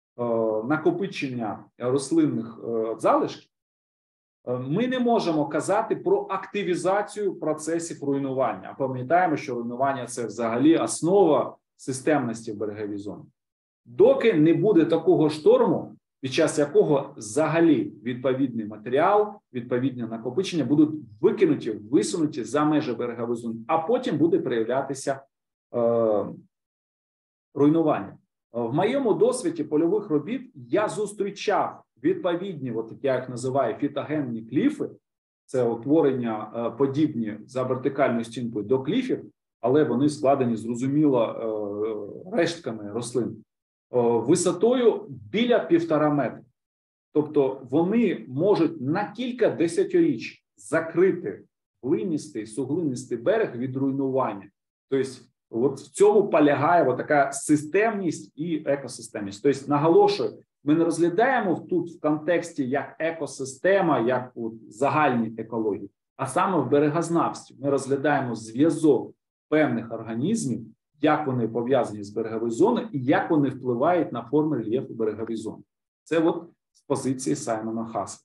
накопичення рослинних залишків, ми не можемо казати про активізацію процесів руйнування. А пам'ятаємо, що руйнування – це взагалі основа системності в береговій зоні. Доки не буде такого шторму, під час якого взагалі відповідний матеріал, відповідні накопичення будуть викинуті, висунуті за межі берегової зони, а потім буде проявлятися е, руйнування. В моєму досвіді польових робіт я зустрічав відповідні, от я їх називаю фітогенні кліфи, це утворення е, подібні за вертикальною стінкою до кліфів, але вони складені, зрозуміло, е, рештками рослин. Висотою біля півтора метра. Тобто вони можуть на кілька десятиріч закрити глинистий, суглинистий берег від руйнування. Тобто от в цьому полягає от така системність і екосистемність. Тобто, наголошую, ми не розглядаємо тут в контексті як екосистема, як от загальні екології, а саме в берегознавстві. Ми розглядаємо зв'язок певних організмів, як вони пов'язані з береговою зоною і як вони впливають на форми рельєфу берегової зони. Це от з позиції Саймона Хаса.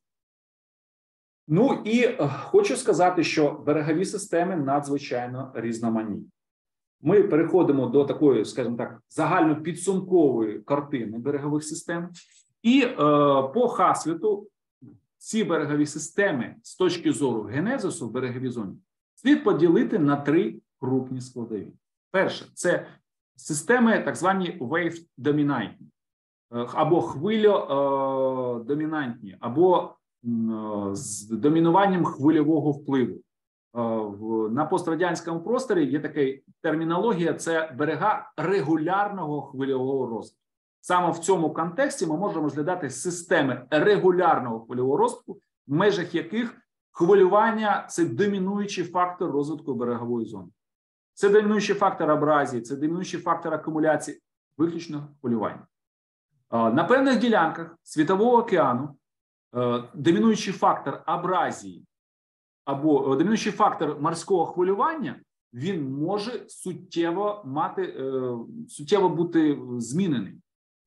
Ну і е, хочу сказати, що берегові системи надзвичайно різноманітні. Ми переходимо до такої, скажімо так, загальнопідсумкової картини берегових систем. І е, по Хаслету ці берегові системи з точки зору генезису в береговій зоні слід поділити на три крупні складові. Перше, це системи так звані wave-домінантні, або хвильодомінантні, або з домінуванням хвильового впливу. На пострадянському просторі є така термінологія – це берега регулярного хвильового розвитку. Саме в цьому контексті ми можемо розглядати системи регулярного хвильового розвитку, в межах яких хвилювання – це домінуючий фактор розвитку берегової зони. Це домінуючий фактор абразії, це домінуючий фактор акумуляції, виключно хвилювання. На певних ділянках Світового океану домінуючий фактор абразії або домінуючий фактор морського хвилювання, він може суттєво мати, суттєво бути змінений.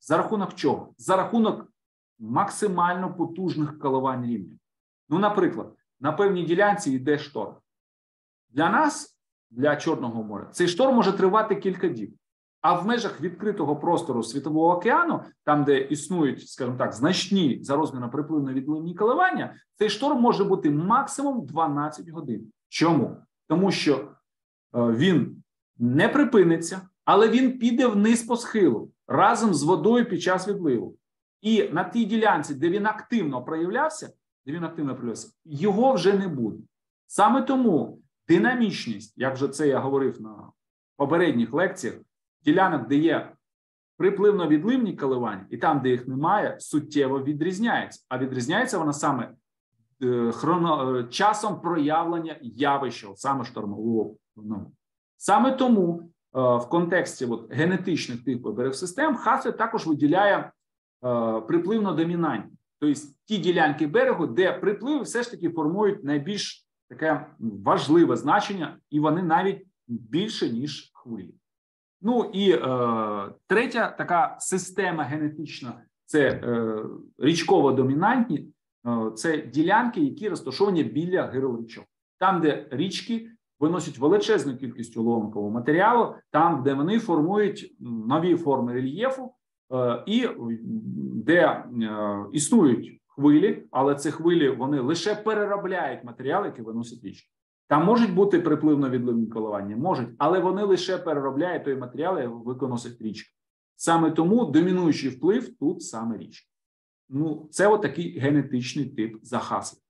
За рахунок чого? За рахунок максимально потужних коливань рівня. Ну, наприклад, на певній ділянці йде шторм. Для нас, для Чорного моря, цей шторм може тривати кілька діб. А в межах відкритого простору Світового океану, там, де існують, скажімо так, значні за розміром припливно-відливні коливання, цей шторм може бути максимум дванадцять годин. Чому? Тому що він не припиниться, але він піде вниз по схилу разом з водою під час відливу. І на тій ділянці, де він активно проявлявся, де він активно проявлявся, його вже не буде. Саме тому динамічність, як вже це я говорив на попередніх лекціях, ділянок, де є припливно-відливні коливання, і там, де їх немає, суттєво відрізняється. А відрізняється вона саме е, хроно, е, часом проявлення явища, саме штормового. Саме тому е, в контексті от, генетичних типів берегосистем Хаслет також виділяє е, припливно-домінантні. Тобто ті ділянки берегу, де припливи все ж таки формують найбільш таке важливе значення, і вони навіть більше, ніж хвилі. Ну і е, третя така система генетична – це е, річково-домінантні, е, це ділянки, які розташовані біля гирл річок. Там, де річки виносять величезну кількість уламкового матеріалу, там, де вони формують нові форми рельєфу, е, і де е, існують хвилі, але ці хвилі вони лише переробляють матеріал, який виносять річки. Там можуть бути припливно-відливні коливання, можуть, але вони лише переробляють той матеріал, який виносить річки. Саме тому домінуючий вплив тут саме річки. Ну, це отакий генетичний тип за Хаслетом.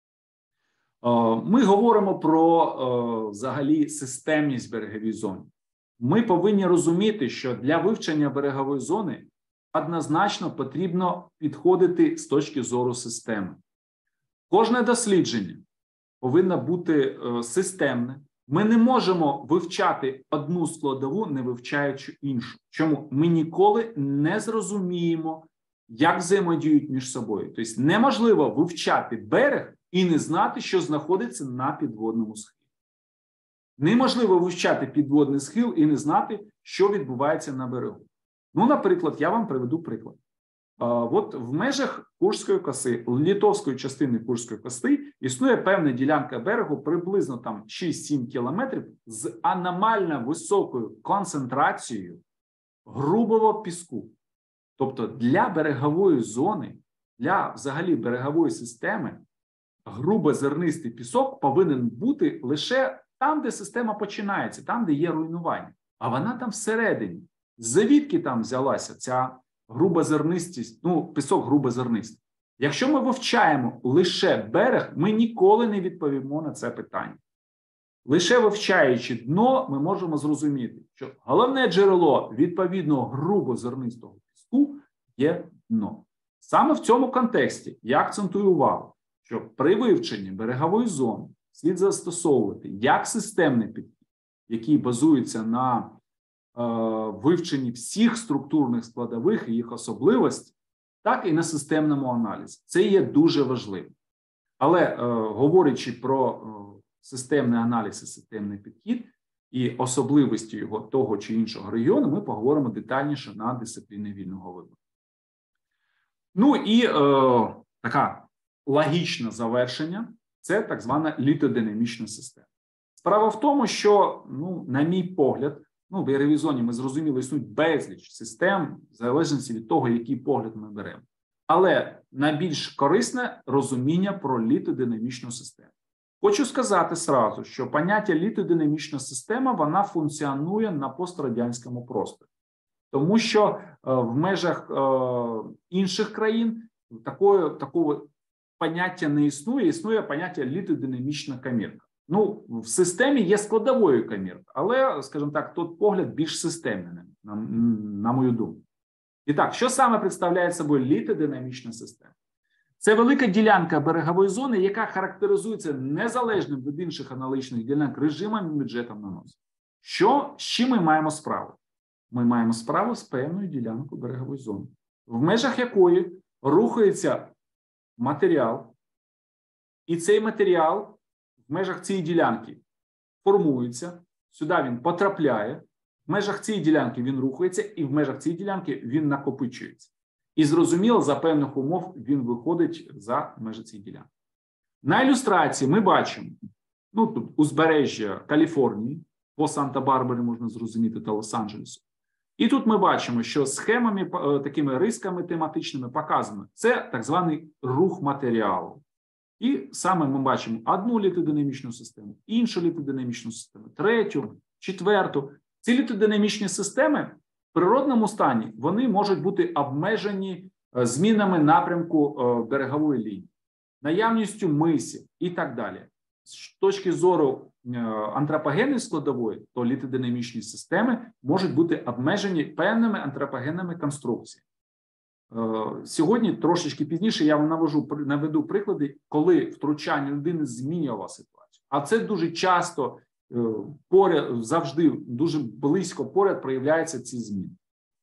Ми говоримо про взагалі системність береговій зони. Ми повинні розуміти, що для вивчення берегової зони однозначно потрібно підходити з точки зору системи. Кожне дослідження повинно бути системне. Ми не можемо вивчати одну складову, не вивчаючи іншу. Чому? Ми ніколи не зрозуміємо, як взаємодіють між собою. Тобто неможливо вивчати берег і не знати, що знаходиться на підводному схилі. Неможливо вивчати підводний схил і не знати, що відбувається на берегу. Ну, наприклад, я вам приведу приклад. От в межах Курської коси, литовської частини Курської коси, існує певна ділянка берегу, приблизно там шість-сім кілометрів, з аномально високою концентрацією грубого піску. Тобто для берегової зони, для взагалі берегової системи, грубозернистий пісок повинен бути лише там, де система починається, там, де є руйнування. А вона там всередині. Звідки там взялася ця грубозернистість, ну, пісок грубозернистий? Якщо ми вивчаємо лише берег, ми ніколи не відповімо на це питання. Лише вивчаючи дно, ми можемо зрозуміти, що головне джерело відповідного грубозернистого піску є дно. Саме в цьому контексті я акцентую увагу, що при вивченні берегової зони слід застосовувати як системний підхід, який базується на е, вивченні всіх структурних складових і їх особливостей, так і на системному аналізі. Це є дуже важливо. Але е, говорячи про е, системний аналіз і системний підхід і особливості його того чи іншого регіону, ми поговоримо детальніше на дисципліні вільного вибору. Ну і е, така логічне завершення – це так звана літодинамічна система. Справа в тому, що, ну, на мій погляд, ну, в береговій зоні ми зрозуміли, існують безліч систем, в залежності від того, який погляд ми беремо. Але найбільш корисне розуміння про літодинамічну систему. Хочу сказати сразу, що поняття літодинамічна система, вона функціонує на пострадянському просторі. Тому що е, в межах е, інших країн такого, такого поняття не існує, існує поняття літодинамічна комірка. Ну, в системі є складовою комірка, але, скажімо так, тут погляд більш системний, на, на мою думку. І так, що саме представляє собою літодинамічна система? Це велика ділянка берегової зони, яка характеризується незалежним від інших аналогічних ділянок режимом і бюджетом наносу. Що, з чим ми маємо справу? Ми маємо справу з певною ділянкою берегової зони, в межах якої рухається матеріал, і цей матеріал в межах цієї ділянки формується, сюди він потрапляє, В межах цієї ділянки він рухається, і в межах цієї ділянки він накопичується. І зрозуміло, за певних умов він виходить за межі цієї ділянки. На ілюстрації ми бачимо, ну, тут узбережжя Каліфорнії, по Санта-Барбарі можна зрозуміти, та Лос-Анджелесу. І тут ми бачимо, що схемами, такими рисками тематичними показано, це так званий рух матеріалу. І саме ми бачимо одну літодинамічну систему, іншу літодинамічну систему, третю, четверту. Ці літодинамічні системи в природному стані, вони можуть бути обмежені змінами напрямку берегової лінії, наявністю мисів і так далі. З точки зору антропогенної складової, то літодинамічні системи можуть бути обмежені певними антропогенними конструкціями. Сьогодні, трошечки пізніше, я вам навожу, наведу приклади, коли втручання людини змінювало ситуацію. А це дуже часто, поряд, завжди, дуже близько поряд проявляються ці зміни.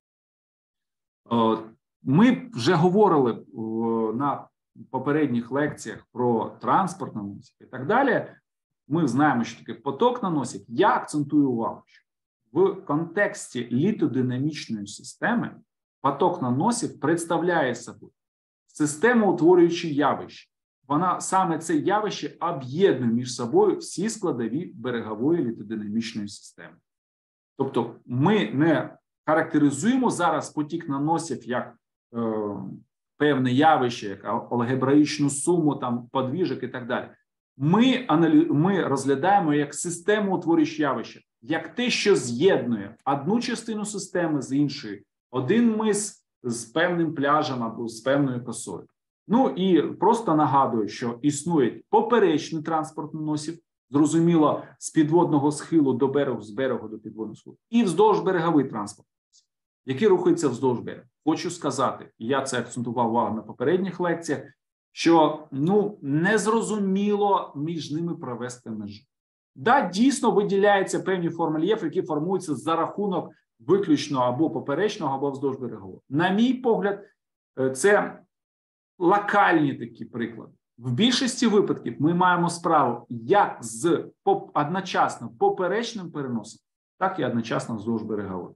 Ми вже говорили на попередніх лекціях про транспорт на носі і так далі. Ми знаємо, що таке поток на носі. Я акцентую увагу, що в контексті літодинамічної системи поток наносів представляє собою системоутворююче явище. Вона саме це явище об'єднує між собою всі складові берегової літодинамічної системи. Тобто ми не характеризуємо зараз потік наносів як е, певне явище, як алгебраїчну суму, там, подвіжок і так далі. Ми, аналіз, ми розглядаємо як системоутворююче явище, як те, що з'єднує одну частину системи з іншою, один мис з певним пляжем або з певною косою. Ну і просто нагадую, що існує поперечний транспорт наносів, зрозуміло, з підводного схилу до берегу, з берегу до підводного схилу, і вздовжбереговий транспорт, який рухається вздовж берега. Хочу сказати, і я це акцентував увагу на попередніх лекціях, що, ну, незрозуміло між ними провести межу. Да, дійсно виділяються певні форми рельєфу, які формуються за рахунок виключно або поперечного, або вздовжберегового. На мій погляд, це локальні такі приклади. В більшості випадків ми маємо справу як з одночасно поперечним переносом, так і одночасно вздовжбереговим.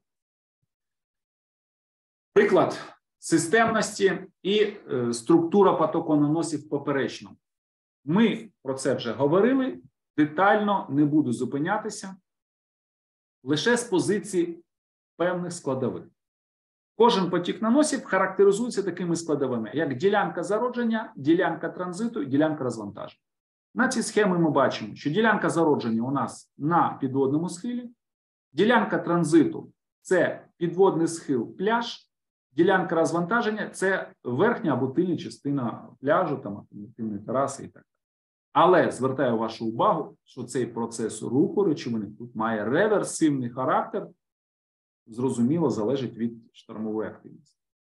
Приклад системності і е, структура потоку наносів поперечно. Ми про це вже говорили, детально не буду зупинятися, лише з позиції певних складових. Кожен потік наносів характеризується такими складовими, як ділянка зародження, ділянка транзиту і ділянка розвантаження. На цій схемі ми бачимо, що ділянка зародження у нас на підводному схилі, ділянка транзиту – це підводний схил, пляж, ділянка розвантаження – це верхня або тильна частина пляжу, там, альтернативної тераси і так далі. Але звертаю вашу увагу, що цей процес руху речовини тут має реверсивний характер, зрозуміло, залежить від штормової активності.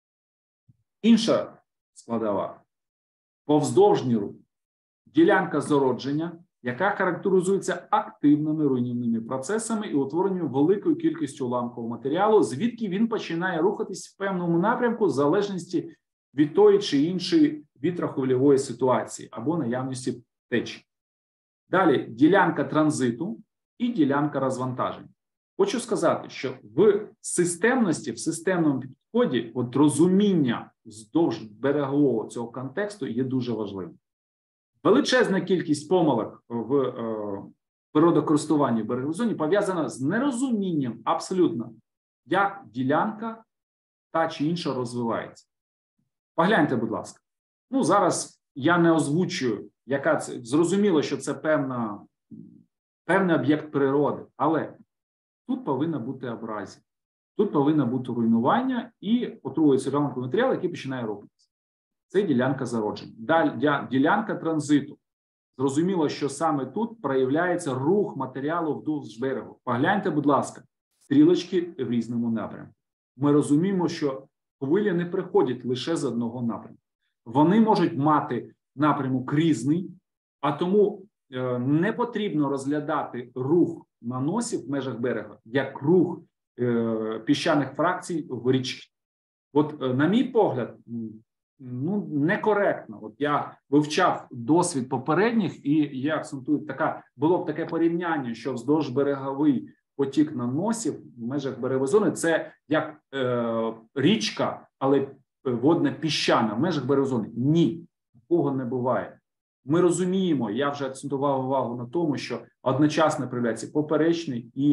Інша складова – повздовжній рух. Ділянка зародження, яка характеризується активними руйнівними процесами і утворенням великою кількістю уламкового матеріалу, звідки він починає рухатись в певному напрямку в залежності від тої чи іншої вітрохвильової ситуації або наявності течії. Далі ділянка транзиту і ділянка розвантаження. Хочу сказати, що в системності, в системному підході от розуміння вздовж берегового цього контексту є дуже важливим. Величезна кількість помилок в е, природокористуванні в береговій зоні пов'язана з нерозумінням абсолютно, як ділянка та чи інша розвивається. Погляньте, будь ласка. Ну, зараз я не озвучую, яка це, зрозуміло, що це певна, певний об'єкт природи, але тут повинна бути абразія, тут повинно бути руйнування і отруюється уламковий матеріал, який починає рухатися. Це ділянка зародження. Далі ділянка транзиту. Зрозуміло, що саме тут проявляється рух матеріалу вздовж берегу. Погляньте, будь ласка, стрілочки в різному напрямку. Ми розуміємо, що хвилі не приходять лише з одного напрямку. Вони можуть мати напрямок різний, а тому е, не потрібно розглядати рух наносів в межах берега як рух е, піщаних фракцій в річці. От, е, на мій погляд, ну, некоректно. От я вивчав досвід попередніх, і я акцентую, така, було б таке порівняння, що вздовж береговий потік наносів в межах берегової зони – це як е, річка, але водна піщана в межах берегової зони. Ні, такого не буває. Ми розуміємо, я вже акцентував увагу на тому, що одночасно проявляється поперечний і,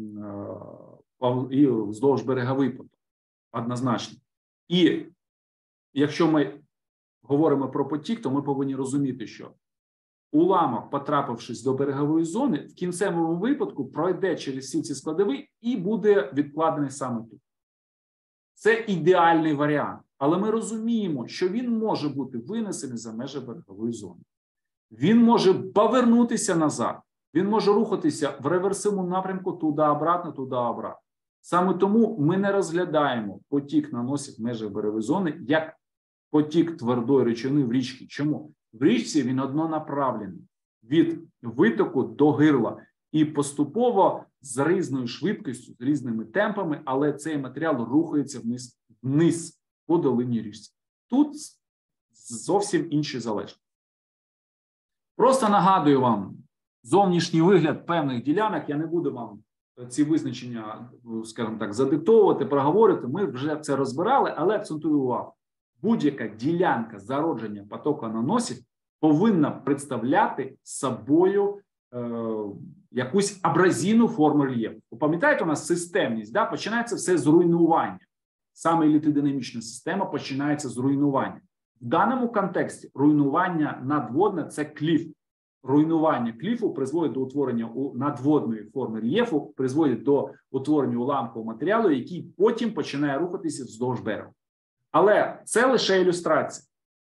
е, і вздовж береговий поток. Однозначно. І якщо ми говоримо про потік, то ми повинні розуміти, що уламок, потрапившись до берегової зони, в кінцевому випадку пройде через всі ці складові і буде відкладений саме тут. Це ідеальний варіант. Але ми розуміємо, що він може бути винесений за межі берегової зони. Він може повернутися назад. Він може рухатися в реверсивному напрямку туди-обратно, туди-обратно. Саме тому ми не розглядаємо потік наносів в межах берегової зони як потік твердої речовини в річці. Чому? В річці він однонаправлений від витоку до гирла і поступово з різною швидкістю, з різними темпами, але цей матеріал рухається вниз, вниз по долині річці. Тут зовсім інші залежності. Просто нагадую вам зовнішній вигляд певних ділянок. Я не буду вам ці визначення, скажімо так, задиктовувати, проговорити. Ми вже це розбирали, але акцентую увагу. Будь-яка ділянка зародження потоку наносів повинна представляти собою е, якусь абразійну форму рельєфу. Ви пам'ятаєте, у нас системність, да? Починається все з руйнування. Саме літодинамічна система починається з руйнування. В даному контексті руйнування надводне – це кліф. Руйнування кліфу призводить до утворення надводної форми рельєфу, призводить до утворення уламкового матеріалу, який потім починає рухатися вздовж берегу. Але це лише ілюстрація.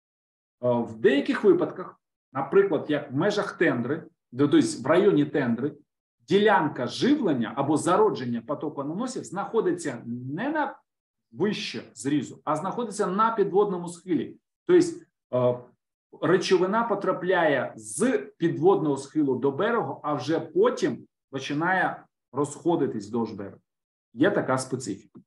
В деяких випадках, наприклад, як в межах тендри, тобто в районі тендри, ділянка живлення або зародження потоку наносів знаходиться не на вище зрізу, а знаходиться на підводному схилі. Тобто речовина потрапляє з підводного схилу до берегу, а вже потім починає розходитись вздовж берегу. Є така специфіка.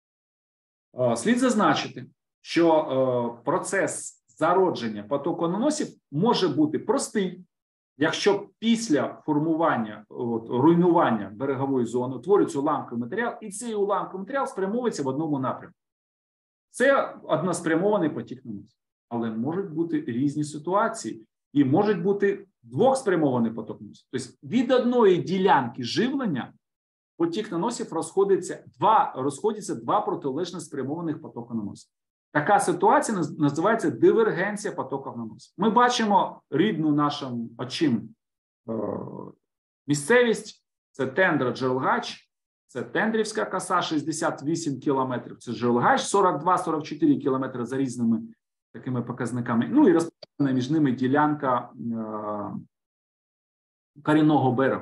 Слід зазначити, що процес зародження потоку наносів може бути простий, якщо після формування, от, руйнування берегової зони утворюється уламковий матеріал, і цей уламковий матеріал спрямовується в одному напрямку. Це односпрямований потік наносів. Але можуть бути різні ситуації, і можуть бути двохспрямований поток наносів. Тобто від одної ділянки живлення потік наносів розходиться два, розходяться два протилежно спрямованих потоки наносів. Така ситуація називається дивергенція потоків наносів. Ми бачимо рідну нашим очим е, місцевість, це тендра Джерелгач, це Тендрівська коса, шістдесят вісім кілометрів, це Джерелгач, сорок два - сорок чотири кілометри за різними такими показниками. Ну і розташована між ними ділянка е, корінного берегу.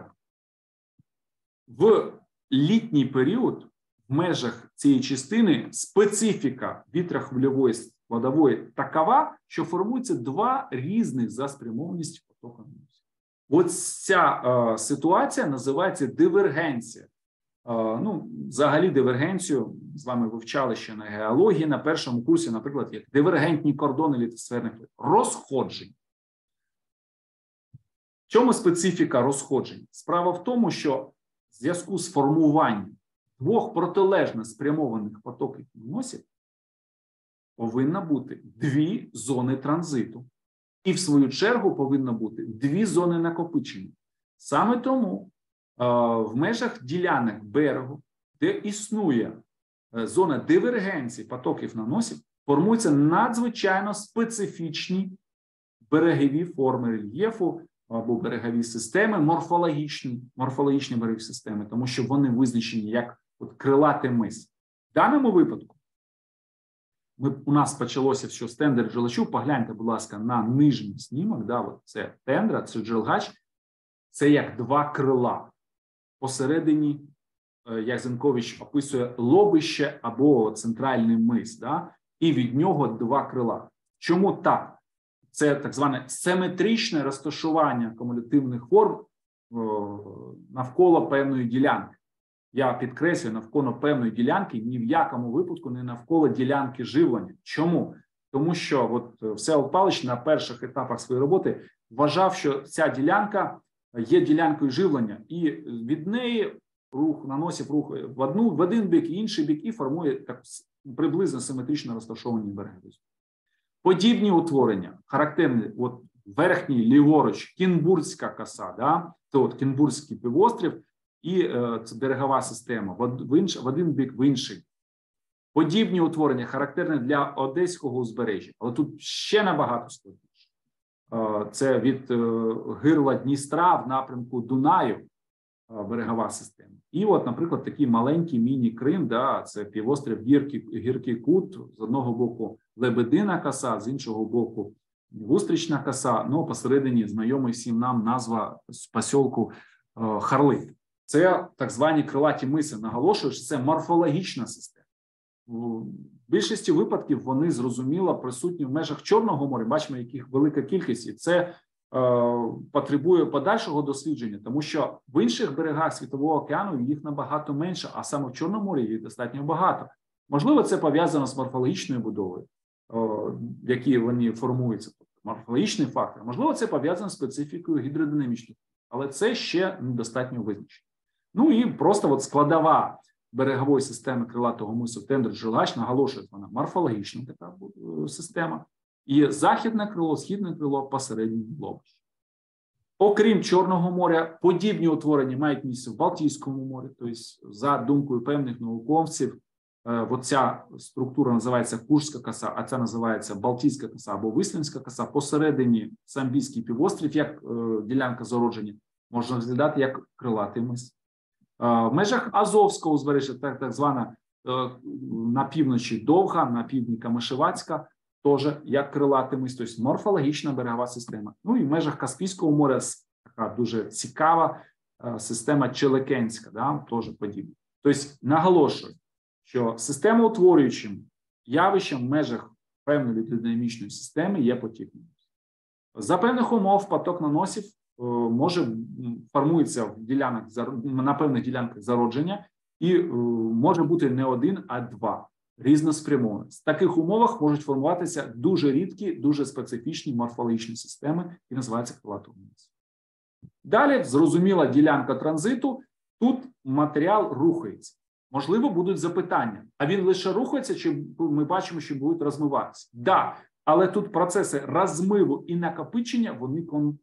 В літній період в межах цієї частини специфіка вітрохвильової складової такова, що формується два різних за спрямованістю потоку наносів. Ось ця е, ситуація називається дивергенція. Е, ну, взагалі дивергенцію з вами вивчали ще на геології, на першому курсі, наприклад, як дивергентні кордони літосферних розходжень. В чому специфіка розходжень? Справа в тому, що в зв'язку з формуванням двох протилежно спрямованих потоків наносів повинна бути дві зони транзиту. І в свою чергу повинно бути дві зони накопичення. Саме тому в межах ділянок берегу, де існує зона дивергенції потоків наносів, формуються надзвичайно специфічні берегові форми рельєфу або берегові системи, морфологічні, морфологічні берегові системи, тому що вони визначені як от крилатий мис. В даному випадку ми, у нас почалося що з тендер Джерелгачу. Погляньте, будь ласка, на нижній снімок. Да, от це тендра, це Джерелгач. Це як два крила. Посередині, як Зенкович описує, лобище або центральний мис. Да, і від нього два крила. Чому так? Це так зване симетричне розташування кумулятивних форм навколо певної ділянки. Я підкреслюю, навколо певної ділянки, ні в якому випадку не навколо ділянки живлення. Чому? Тому що от Всеволод Павлович на перших етапах своєї роботи вважав, що ця ділянка є ділянкою живлення, і від неї рух, наносів рух в, одну, в один бік, інший бік і формує так, приблизно симетрично розташовані береги. Подібні утворення, характерні, от верхній ліворуч, Кінбурзька коса, да? Це от Кінбурзький півострів і е, це берегова система, в, в, інш, в один бік, в інший. Подібні утворення характерні для Одеського узбережжя, але тут ще набагато складніше. Е, це від е, гирла Дністра в напрямку Дунаю, е, берегова система. І от, наприклад, такий маленький міні-Крим, да, це півострів Гіркий, Гіркий Кут, з одного боку Лебедина коса, з іншого боку Вустрічна коса, ну, посередині знайомий всім нам назва з посілку е, Харлит. Це так звані крилаті миси. Наголошую, що це морфологічна система. В більшості випадків вони, зрозуміло, присутні в межах Чорного моря, бачимо, яких велика кількість, і це е, потребує подальшого дослідження, тому що в інших берегах Світового океану їх набагато менше, а саме в Чорному морі їх достатньо багато. Можливо, це пов'язано з морфологічною будовою, в які вони формуються, морфологічний фактор. Можливо, це пов'язано з специфікою гідродинамічної, але це ще недостатньо визначено. Ну і просто от складова берегової системи крилатого мису Тендер-Джилгач, наголошує, вона морфологічна така система, і західне крило, східне крило посередині лобища. Окрім Чорного моря, подібні утворення мають місце в Балтійському морі, тобто, за думкою певних науковців, оця структура називається Курська коса, а ця називається Балтійська коса або Вислинська коса. Посередині Самбійський півострів, як е, ділянка зародження, можна розглядати як крилатий мис. Е, в межах Азовського узбережжя, так, так звана е, на півночі Довга, на півдні Камишевацька, теж як крилатий мис, тобто морфологічна берегова система. Ну і в межах Каспійського моря така дуже цікава е, система Челекенська, да, теж подібна. Тобто наголошую, що системоутворюючим явищем в межах певної гідродинамічної системи є потік наносів. За певних умов поток наносів е, може формується в ділянок, на певних ділянках зародження і е, може бути не один, а два різноспрямовані. В таких умовах можуть формуватися дуже рідкі, дуже специфічні морфологічні системи, які називаються крилатого мису. Далі, зрозуміла ділянка транзиту, тут матеріал рухається. Можливо, будуть запитання, а він лише рухається, чи ми бачимо, що будуть розмиватися? Так, да, але тут процеси розмиву і накопичення, вони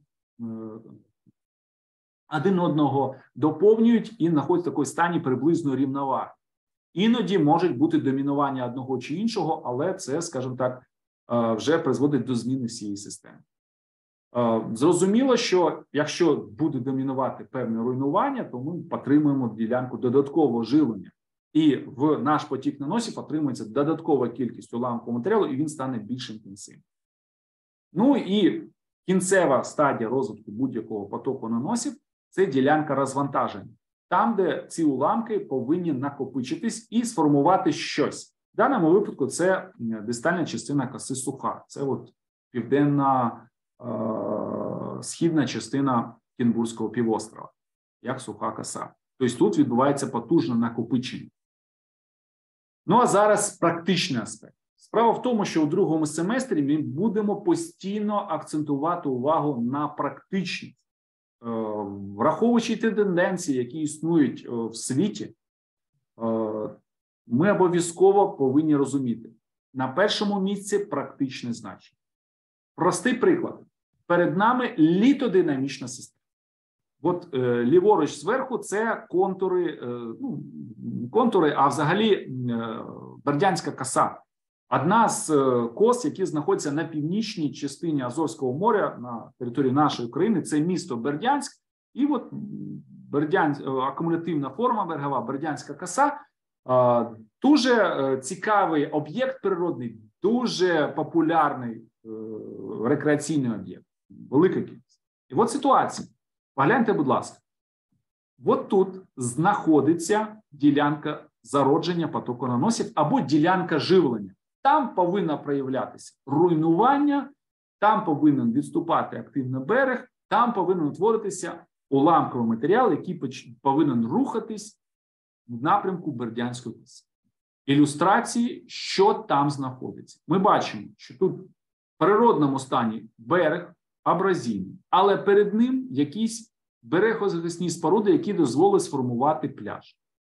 один одного доповнюють і знаходяться в такій стані приблизно рівноваги. Іноді можуть бути домінування одного чи іншого, але це, скажімо так, вже призводить до зміни всієї системи. Зрозуміло, що якщо буде домінувати певне руйнування, то ми отримуємо ділянку додаткового живлення. І в наш потік наносів отримується додаткова кількість уламкового матеріалу, і він стане більш інтенсивним. Ну і кінцева стадія розвитку будь-якого потоку наносів – це ділянка розвантаження. Там, де ці уламки повинні накопичитись і сформувати щось. В даному випадку це дистальна частина коси суха. Це от південна е- східна частина Кінбурзького півострова, як суха коса. Тобто тут відбувається потужне накопичення. Ну а зараз практичний аспект. Справа в тому, що у другому семестрі ми будемо постійно акцентувати увагу на практичність. Враховуючи ті тенденції, які існують в світі, ми обов'язково повинні розуміти, на першому місці практичне значення. Простий приклад. Перед нами літодинамічна система. От е, ліворуч зверху це контури, е, ну, контури, а взагалі е, Бердянська коса. Одна з е, кос, які знаходяться на північній частині Азовського моря, на території нашої країни, це місто Бердянськ. І от Бердянськ, е, акумулятивна форма берегова, Бердянська коса, е, дуже е, цікавий об'єкт природний, дуже популярний е, рекреаційний об'єкт, велика кількість. І от ситуація. Погляньте, будь ласка, от тут знаходиться ділянка зародження потоку наносів або ділянка живлення. Там повинно проявлятися руйнування, там повинен відступати активний берег, там повинен утворитися уламковий матеріал, який повинен рухатись в напрямку Бердянської коси. Ілюстрації, що там знаходиться. Ми бачимо, що тут в природному стані берег, абразійний, але перед ним якісь берегозахисні споруди, які дозволили сформувати пляж.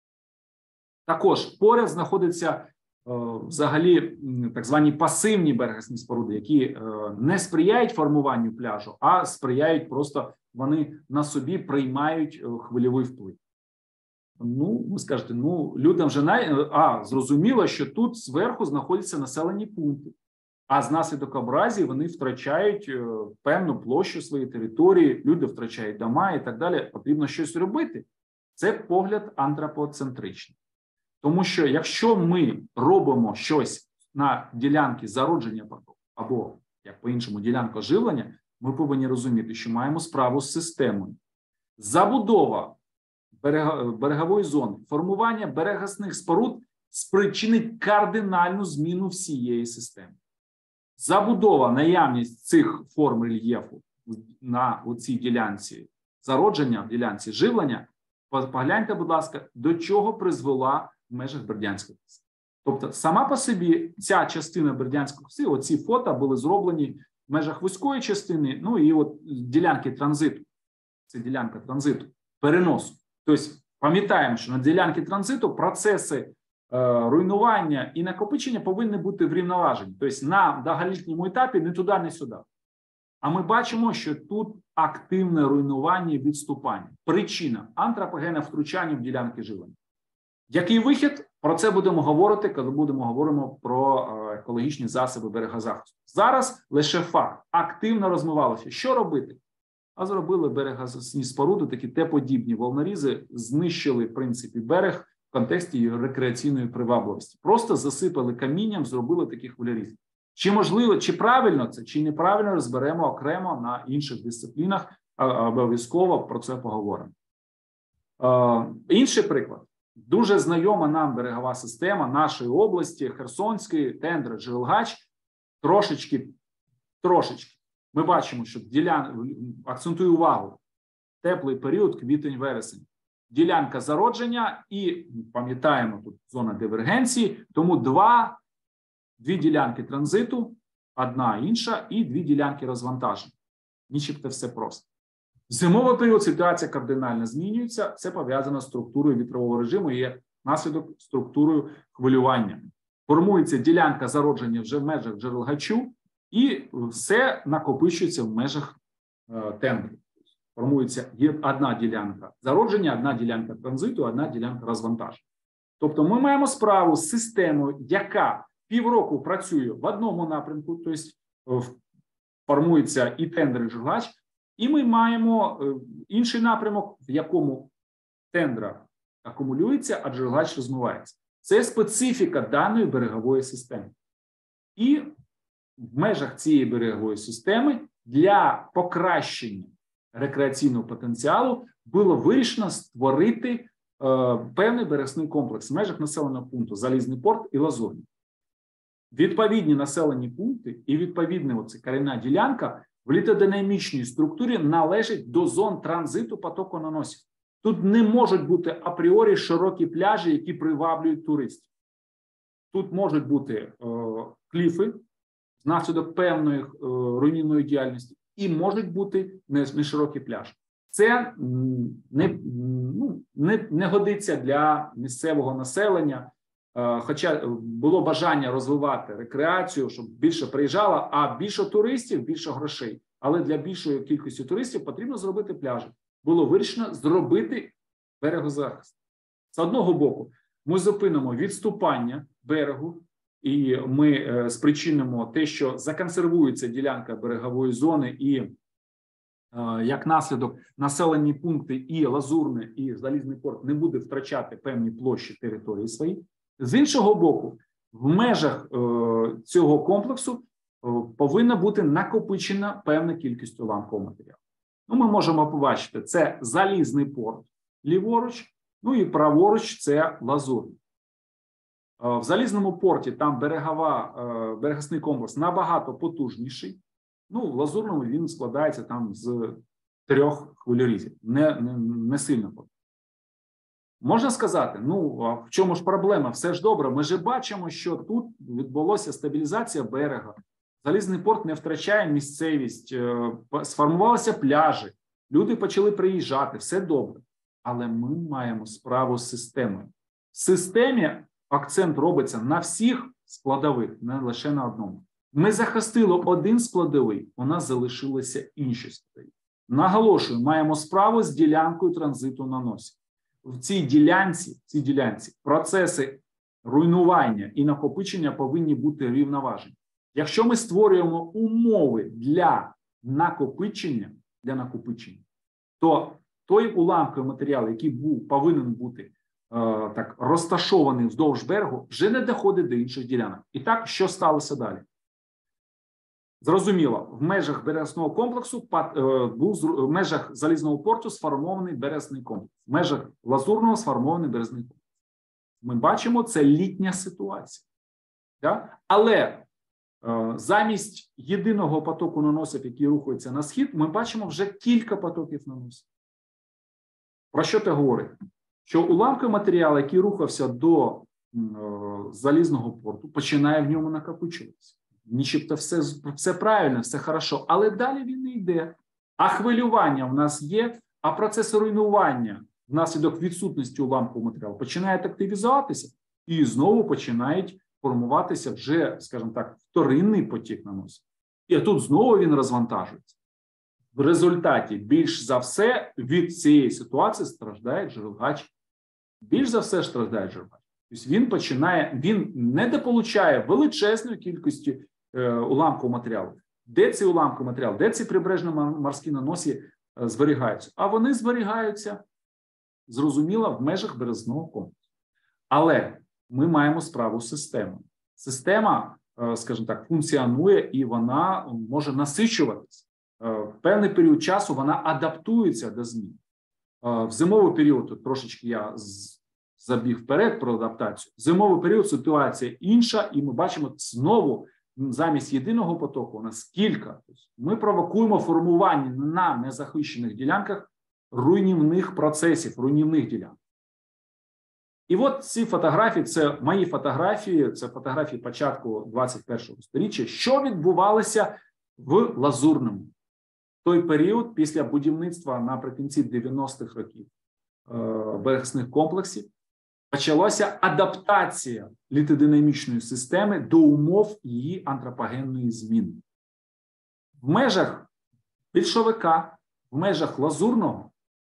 Також поряд знаходяться взагалі так звані пасивні берегосні споруди, які не сприяють формуванню пляжу, а сприяють просто, вони на собі приймають хвильовий вплив. Ну, ви скажете, ну, людям вже най... А, зрозуміло, що тут зверху знаходяться населені пункти, а з наслідок абразії вони втрачають певну площу своєї території, люди втрачають дома і так далі. Потрібно щось робити. Це погляд антропоцентричний. Тому що якщо ми робимо щось на ділянці зародження потоку, або, як по-іншому, ділянка живлення, ми повинні розуміти, що маємо справу з системою. Забудова берегової зони, формування берегосних споруд спричинить кардинальну зміну всієї системи. Забудова, наявність цих форм рельєфу на цій ділянці зародження, в ділянці живлення, погляньте, будь ласка, до чого призвела в межах Бердянської коси. Тобто, сама по собі ця частина Бердянської коси, оці фото були зроблені в межах вузької частини, ну і от ділянки транзиту. Це ділянка транзиту, переносу. Тобто, пам'ятаємо, що на ділянці транзиту процеси е, руйнування і накопичення повинні бути врівноважені. Тобто, на довголітньому етапі не туди, не сюди. А ми бачимо, що тут активне руйнування і відступання. Причина – антропогенне втручання в ділянки живлення. Який вихід? Про це будемо говорити, коли будемо говорити про екологічні засоби берегозахисту. Зараз лише факт. Активно розмивалося. Що робити? А зробили берегозахисні споруди, такі Т-подібні волнорізи, знищили, в принципі, берег в контексті його рекреаційної привабливості. Просто засипали камінням, зробили такі хвилярізи. Чи можливо, чи правильно це, чи неправильно, розберемо окремо на інших дисциплінах, обов'язково про це поговоримо. Е, інший приклад. Дуже знайома нам берегова система нашої області, Херсонської, Тендра, Джерелгач, трошечки, трошечки. Ми бачимо, що ділян... акцентую увагу, теплий період, квітень-вересень, ділянка зародження і, пам'ятаємо, тут зона дивергенції, тому два, дві ділянки транзиту, одна інша і дві ділянки розвантаження. Нічим-то все просто. В зимовий період ситуація кардинально змінюється, це пов'язано з структурою вітрового режиму і є наслідок структурою хвилювання. Формується ділянка зародження вже в межах Джерелгачу і все накопичується в межах е, тендри. Формується одна ділянка зародження, одна ділянка транзиту, одна ділянка розвантаження. Тобто ми маємо справу з системою, яка півроку працює в одному напрямку, тобто формується і тендер, і Джерелгач, і ми маємо інший напрямок, в якому тендра акумулюється, а Джерелгач розмивається. Це специфіка даної берегової системи. І в межах цієї берегової системи для покращення рекреаційного потенціалу було вирішено створити е, певний берегосний комплекс в межах населеного пункту Залізний порт і Лазурний. Відповідні населені пункти і відповідна оця корінна ділянка в літодинамічній структурі належить до зон транзиту потоконаносів. Тут не можуть бути апріорі широкі пляжі, які приваблюють туристів. Тут можуть бути е, кліфи внаслідок певної е, руйнівної діяльності і можуть бути неширокі пляжі. Це не, ну, не, не годиться для місцевого населення, е, хоча було бажання розвивати рекреацію, щоб більше приїжджало, а більше туристів, більше грошей. Але для більшої кількості туристів потрібно зробити пляжі. Було вирішено зробити берегозахист. З одного боку, ми зупинимо відступання берегу, і ми е, спричинимо те, що законсервується ділянка берегової зони, і е, як наслідок населені пункти і Лазурне, і Залізний порт не буде втрачати певні площі території свої. З іншого боку, в межах е, цього комплексу е, повинна бути накопичена певна кількість уламкового матеріалу. Ну, ми можемо побачити, це Залізний порт ліворуч, ну і праворуч це Лазурний. В Залізному порті там берегова, берегосний комплекс набагато потужніший. Ну, в Лазурному він складається там з трьох хвилярізів. Не, не, не сильно. Можна сказати, ну, а в чому ж проблема? Все ж добре. Ми ж бачимо, що тут відбулося стабілізація берега. Залізний порт не втрачає місцевість, сформувалися пляжі. Люди почали приїжджати, все добре. Але ми маємо справу з системою. В системі акцент робиться на всіх складових, не лише на одному. Ми захистили один складовий, у нас залишилися інші складові. Наголошую, маємо справу з ділянкою транзиту на носі. В цій ділянці, в цій ділянці процеси руйнування і накопичення повинні бути рівноважені. Якщо ми створюємо умови для накопичення, для накопичення, то той уламковий матеріал, який був, повинен бути е, так, розташований вздовж берегу, вже не доходить до інших ділянок. І так, що сталося далі? Зрозуміло, в межах березного комплексу, е, був в межах залізного порту сформований березний комплекс, в межах Лазурного сформований березний комплекс. Ми бачимо, це літня ситуація. Так? Але е, замість єдиного потоку наносів, який рухається на схід, ми бачимо вже кілька потоків наносів. Про що це говорить? Що уламковий матеріал, який рухався до е, залізного порту, починає в ньому накопичуватися. Нічебто все, все правильно, все хорошо, але далі він не йде. А хвилювання в нас є, а процеси руйнування внаслідок відсутності уламкового матеріалу починають активізуватися і знову починають формуватися вже, скажімо так, вторинний потік наносів. І тут знову він розвантажується. В результаті більш за все від цієї ситуації страждає Джерелгач. Більш за все страждає Джерелгач. Тобто він починає, він не дополучає величезної кількості е, уламкового матеріалу. Де цей уламковий матеріал, де ці прибережні морські наносі е, зберігаються? А вони зберігаються, зрозуміло, в межах березного комплексу. Але ми маємо справу з системою. Система, е, скажімо так, функціонує і вона може насичуватися. В певний період часу вона адаптується до змін. В зимовий період, тут трошечки я забіг вперед про адаптацію, в зимовий період ситуація інша, і ми бачимо знову замість єдиного потоку у нас кілька. Ми провокуємо формування на незахищених ділянках руйнівних процесів, руйнівних ділянок. І от ці фотографії, це мої фотографії, це фотографії початку двадцять першого сторіччя, що відбувалося в Лазурному. Той період після будівництва наприкінці дев'яностих років е, берегних комплексів почалася адаптація літодинамічної системи до умов її антропогенної зміни. В межах більшовика, в межах Лазурного,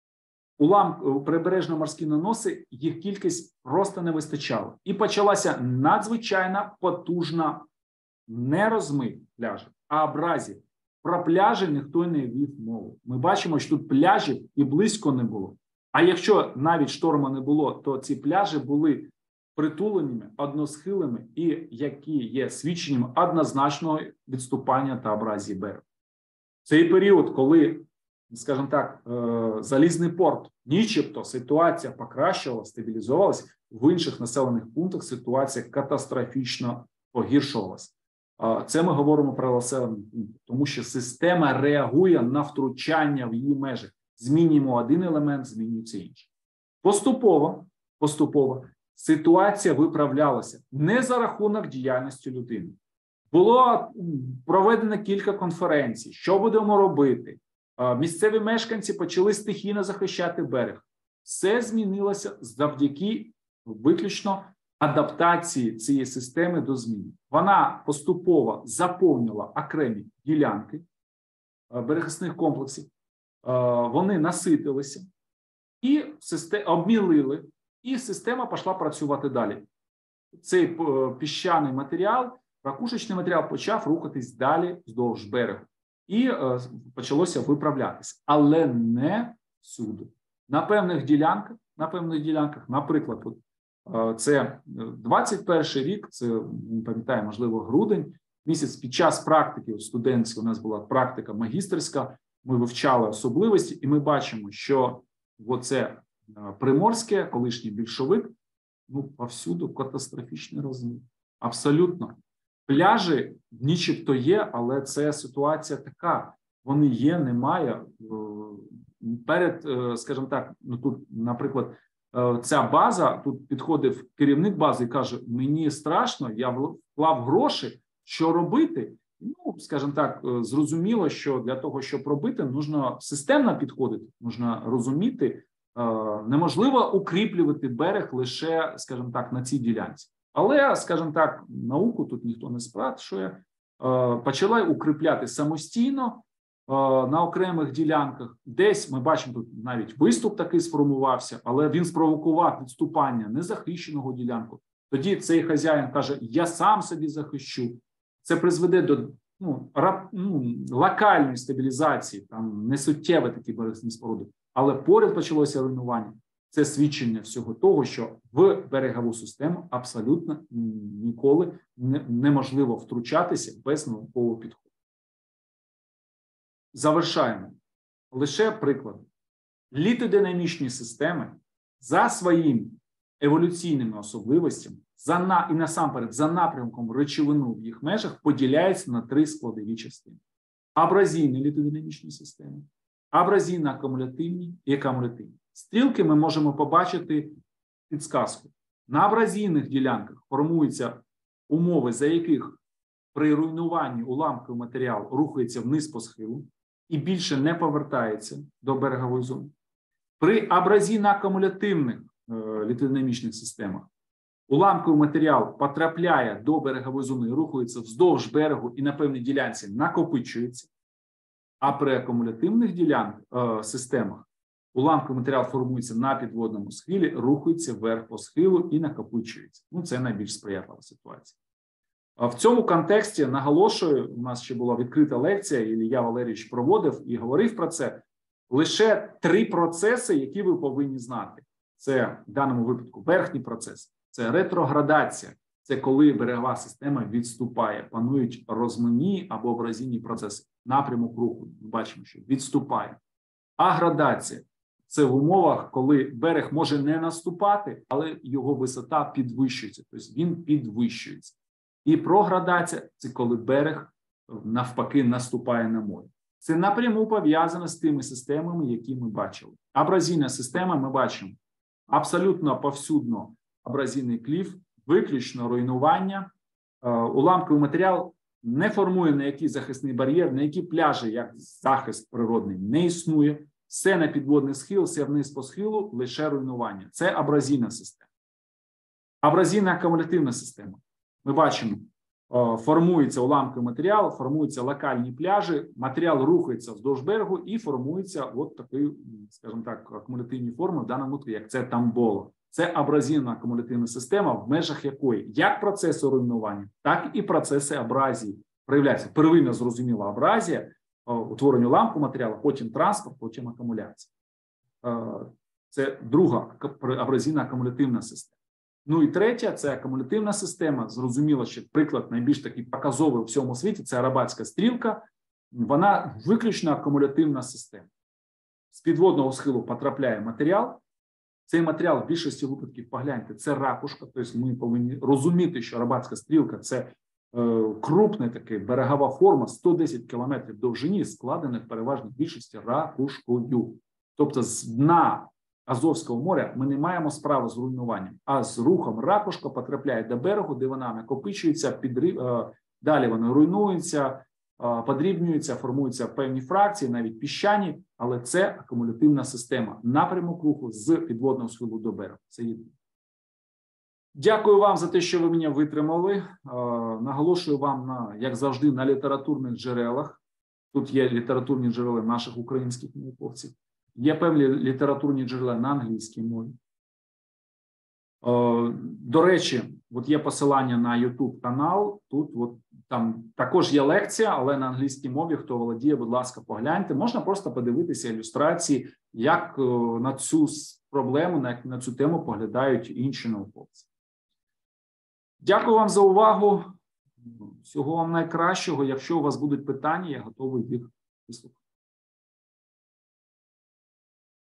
улам прибережно-морські наноси, їх кількість просто не вистачало. І почалася надзвичайно потужна не розмив пляжів, а абразія. Про пляжі ніхто не вів мову. Ми бачимо, що тут пляжів і близько не було. А якщо навіть шторма не було, то ці пляжі були притуленими, односхилими і які є свідченням однозначного відступання та абразії берегу. Цей період, коли, скажімо так, залізний порт, нічебто ситуація покращувала, стабілізувалася, в інших населених пунктах ситуація катастрофічно погіршувалася. Це ми говоримо про населені пункти, тому що система реагує на втручання в її межі. Змінюємо один елемент, змінюється інший. Поступово, поступово ситуація виправлялася не за рахунок діяльності людини. Було проведено кілька конференцій, що будемо робити. Місцеві мешканці почали стихійно захищати берег. Все змінилося завдяки виключно адаптації цієї системи до змін. Вона поступово заповнила окремі ділянки берегосних комплексів, вони наситилися і обмілили, і система пішла працювати далі. Цей піщаний матеріал, ракушечний матеріал почав рухатись далі вздовж берегу. І почалося виправлятися. Але не всюди. На певних ділянках, на певних ділянках, наприклад, от, це двадцять перший рік, це, не пам'ятаю, можливо, грудень, місяць під час практики студентської, у нас була практика магістерська, ми вивчали особливості, і ми бачимо, що оце Приморське, колишній більшовик, ну, повсюду катастрофічний розмір. Абсолютно. Пляжі нічебто є, але це ситуація така. Вони є, немає. Перед, скажімо так, ну тут, наприклад, ця база, тут підходив керівник бази і каже, мені страшно, я вклав гроші, що робити? Ну, скажімо так, зрозуміло, що для того, щоб робити, потрібно системно підходити, потрібно розуміти, неможливо укріплювати берег лише, скажімо так, на цій ділянці. Але, скажімо так, науку тут ніхто не справжує, почала укріпляти самостійно на окремих ділянках. Десь ми бачимо, тут навіть виступ такий сформувався, але він спровокував відступання незахищеного ділянку. Тоді цей хазяїн каже, я сам собі захищу. Це призведе до ну, рап, ну, локальної стабілізації, там несуттєві такі берегні споруди. Але поряд почалося руйнування. Це свідчення всього того, що в берегову систему абсолютно ніколи неможливо втручатися без наукового підходу. Завершаємо. Лише приклад. Літодинамічні системи за своїми еволюційними особливостями за на, і насамперед за напрямком речовину в їх межах поділяються на три складові частини. Абразійні літодинамічні системи, абразійно-акумулятивні і акумулятивні. Стрілки ми можемо побачити підсказку. На абразійних ділянках формуються умови, за яких при руйнуванні уламковий матеріал рухається вниз по схилу і більше не повертається до берегової зони. При абразійно-акумулятивних е, літодинамічних системах уламковий матеріал потрапляє до берегової зони, рухається вздовж берегу і на певній ділянці накопичується. А при акумулятивних ділянках, е, системах уламковий матеріал формується на підводному схилі, рухається вверх по схилу і накопичується. Ну, це найбільш сприятлива ситуація. В цьому контексті наголошую, у нас ще була відкрита лекція, Ілля Валерійович проводив і говорив про це, лише три процеси, які ви повинні знати. Це в даному випадку верхній процес, це ретроградація, це коли берегова система відступає, панують розминні або абразійні процеси. Напрямок руху, ми бачимо, що відступає. Аградація – це в умовах, коли берег може не наступати, але його висота підвищується, тобто він підвищується. І проградація – це коли берег навпаки наступає на море. Це напряму пов'язано з тими системами, які ми бачили. Абразійна система, ми бачимо, абсолютно повсюдно абразійний кліф, виключно руйнування, уламковий матеріал не формує ніякий захисний бар'єр, ніякі пляжі, як захист природний, не існує. Все на підводний схил, все вниз по схилу, лише руйнування. Це абразійна система. Абразійна акумулятивна система. Ми бачимо, формується уламковий матеріал, формуються локальні пляжі, матеріал рухається вздовж берегу і формується от такий, скажімо так, акумулятивні форми, в даному випадку, як це тамболо. Це абразійна акумулятивна система, в межах якої як процеси руйнування, так і процеси абразії проявляються. Первинно зрозуміла абразія, утворення уламку матеріалу, потім транспорт, потім акумуляція. Це друга абразійна акумулятивна система. Ну і третя – це акумулятивна система. Зрозуміло, що приклад найбільш такий показовий у всьому світі – це Арабатська стрілка. Вона виключно акумулятивна система. З підводного схилу потрапляє матеріал. Цей матеріал в більшості випадків, погляньте, це ракушка. Тобто ми повинні розуміти, що Арабатська стрілка – це е, крупна така берегова форма, сто десять кілометрів довжині, складена в переважній більшості ракушкою. Тобто з дна Азовського моря ми не маємо справи з руйнуванням, а з рухом ракушка потрапляє до берегу, де вона накопичується, підрив, е, далі вона руйнується, е, подрібнюється, формуються певні фракції, навіть піщані, але це акумулятивна система. Напрямок руху з підводного схилу до берегу. Це єдине. Дякую вам за те, що ви мене витримали. Е, наголошую вам, на, як завжди, на літературних джерелах. Тут є літературні джерела наших українських науковців. Є певні літературні джерела на англійській мові. До речі, от є посилання на YouTube канал. Тут от, там також є лекція, але на англійській мові, хто володіє, будь ласка, погляньте. Можна просто подивитися ілюстрації, як на цю проблему, на, на цю тему поглядають інші науковці. Дякую вам за увагу. Всього вам найкращого. Якщо у вас будуть питання, я готовий їх вислухати.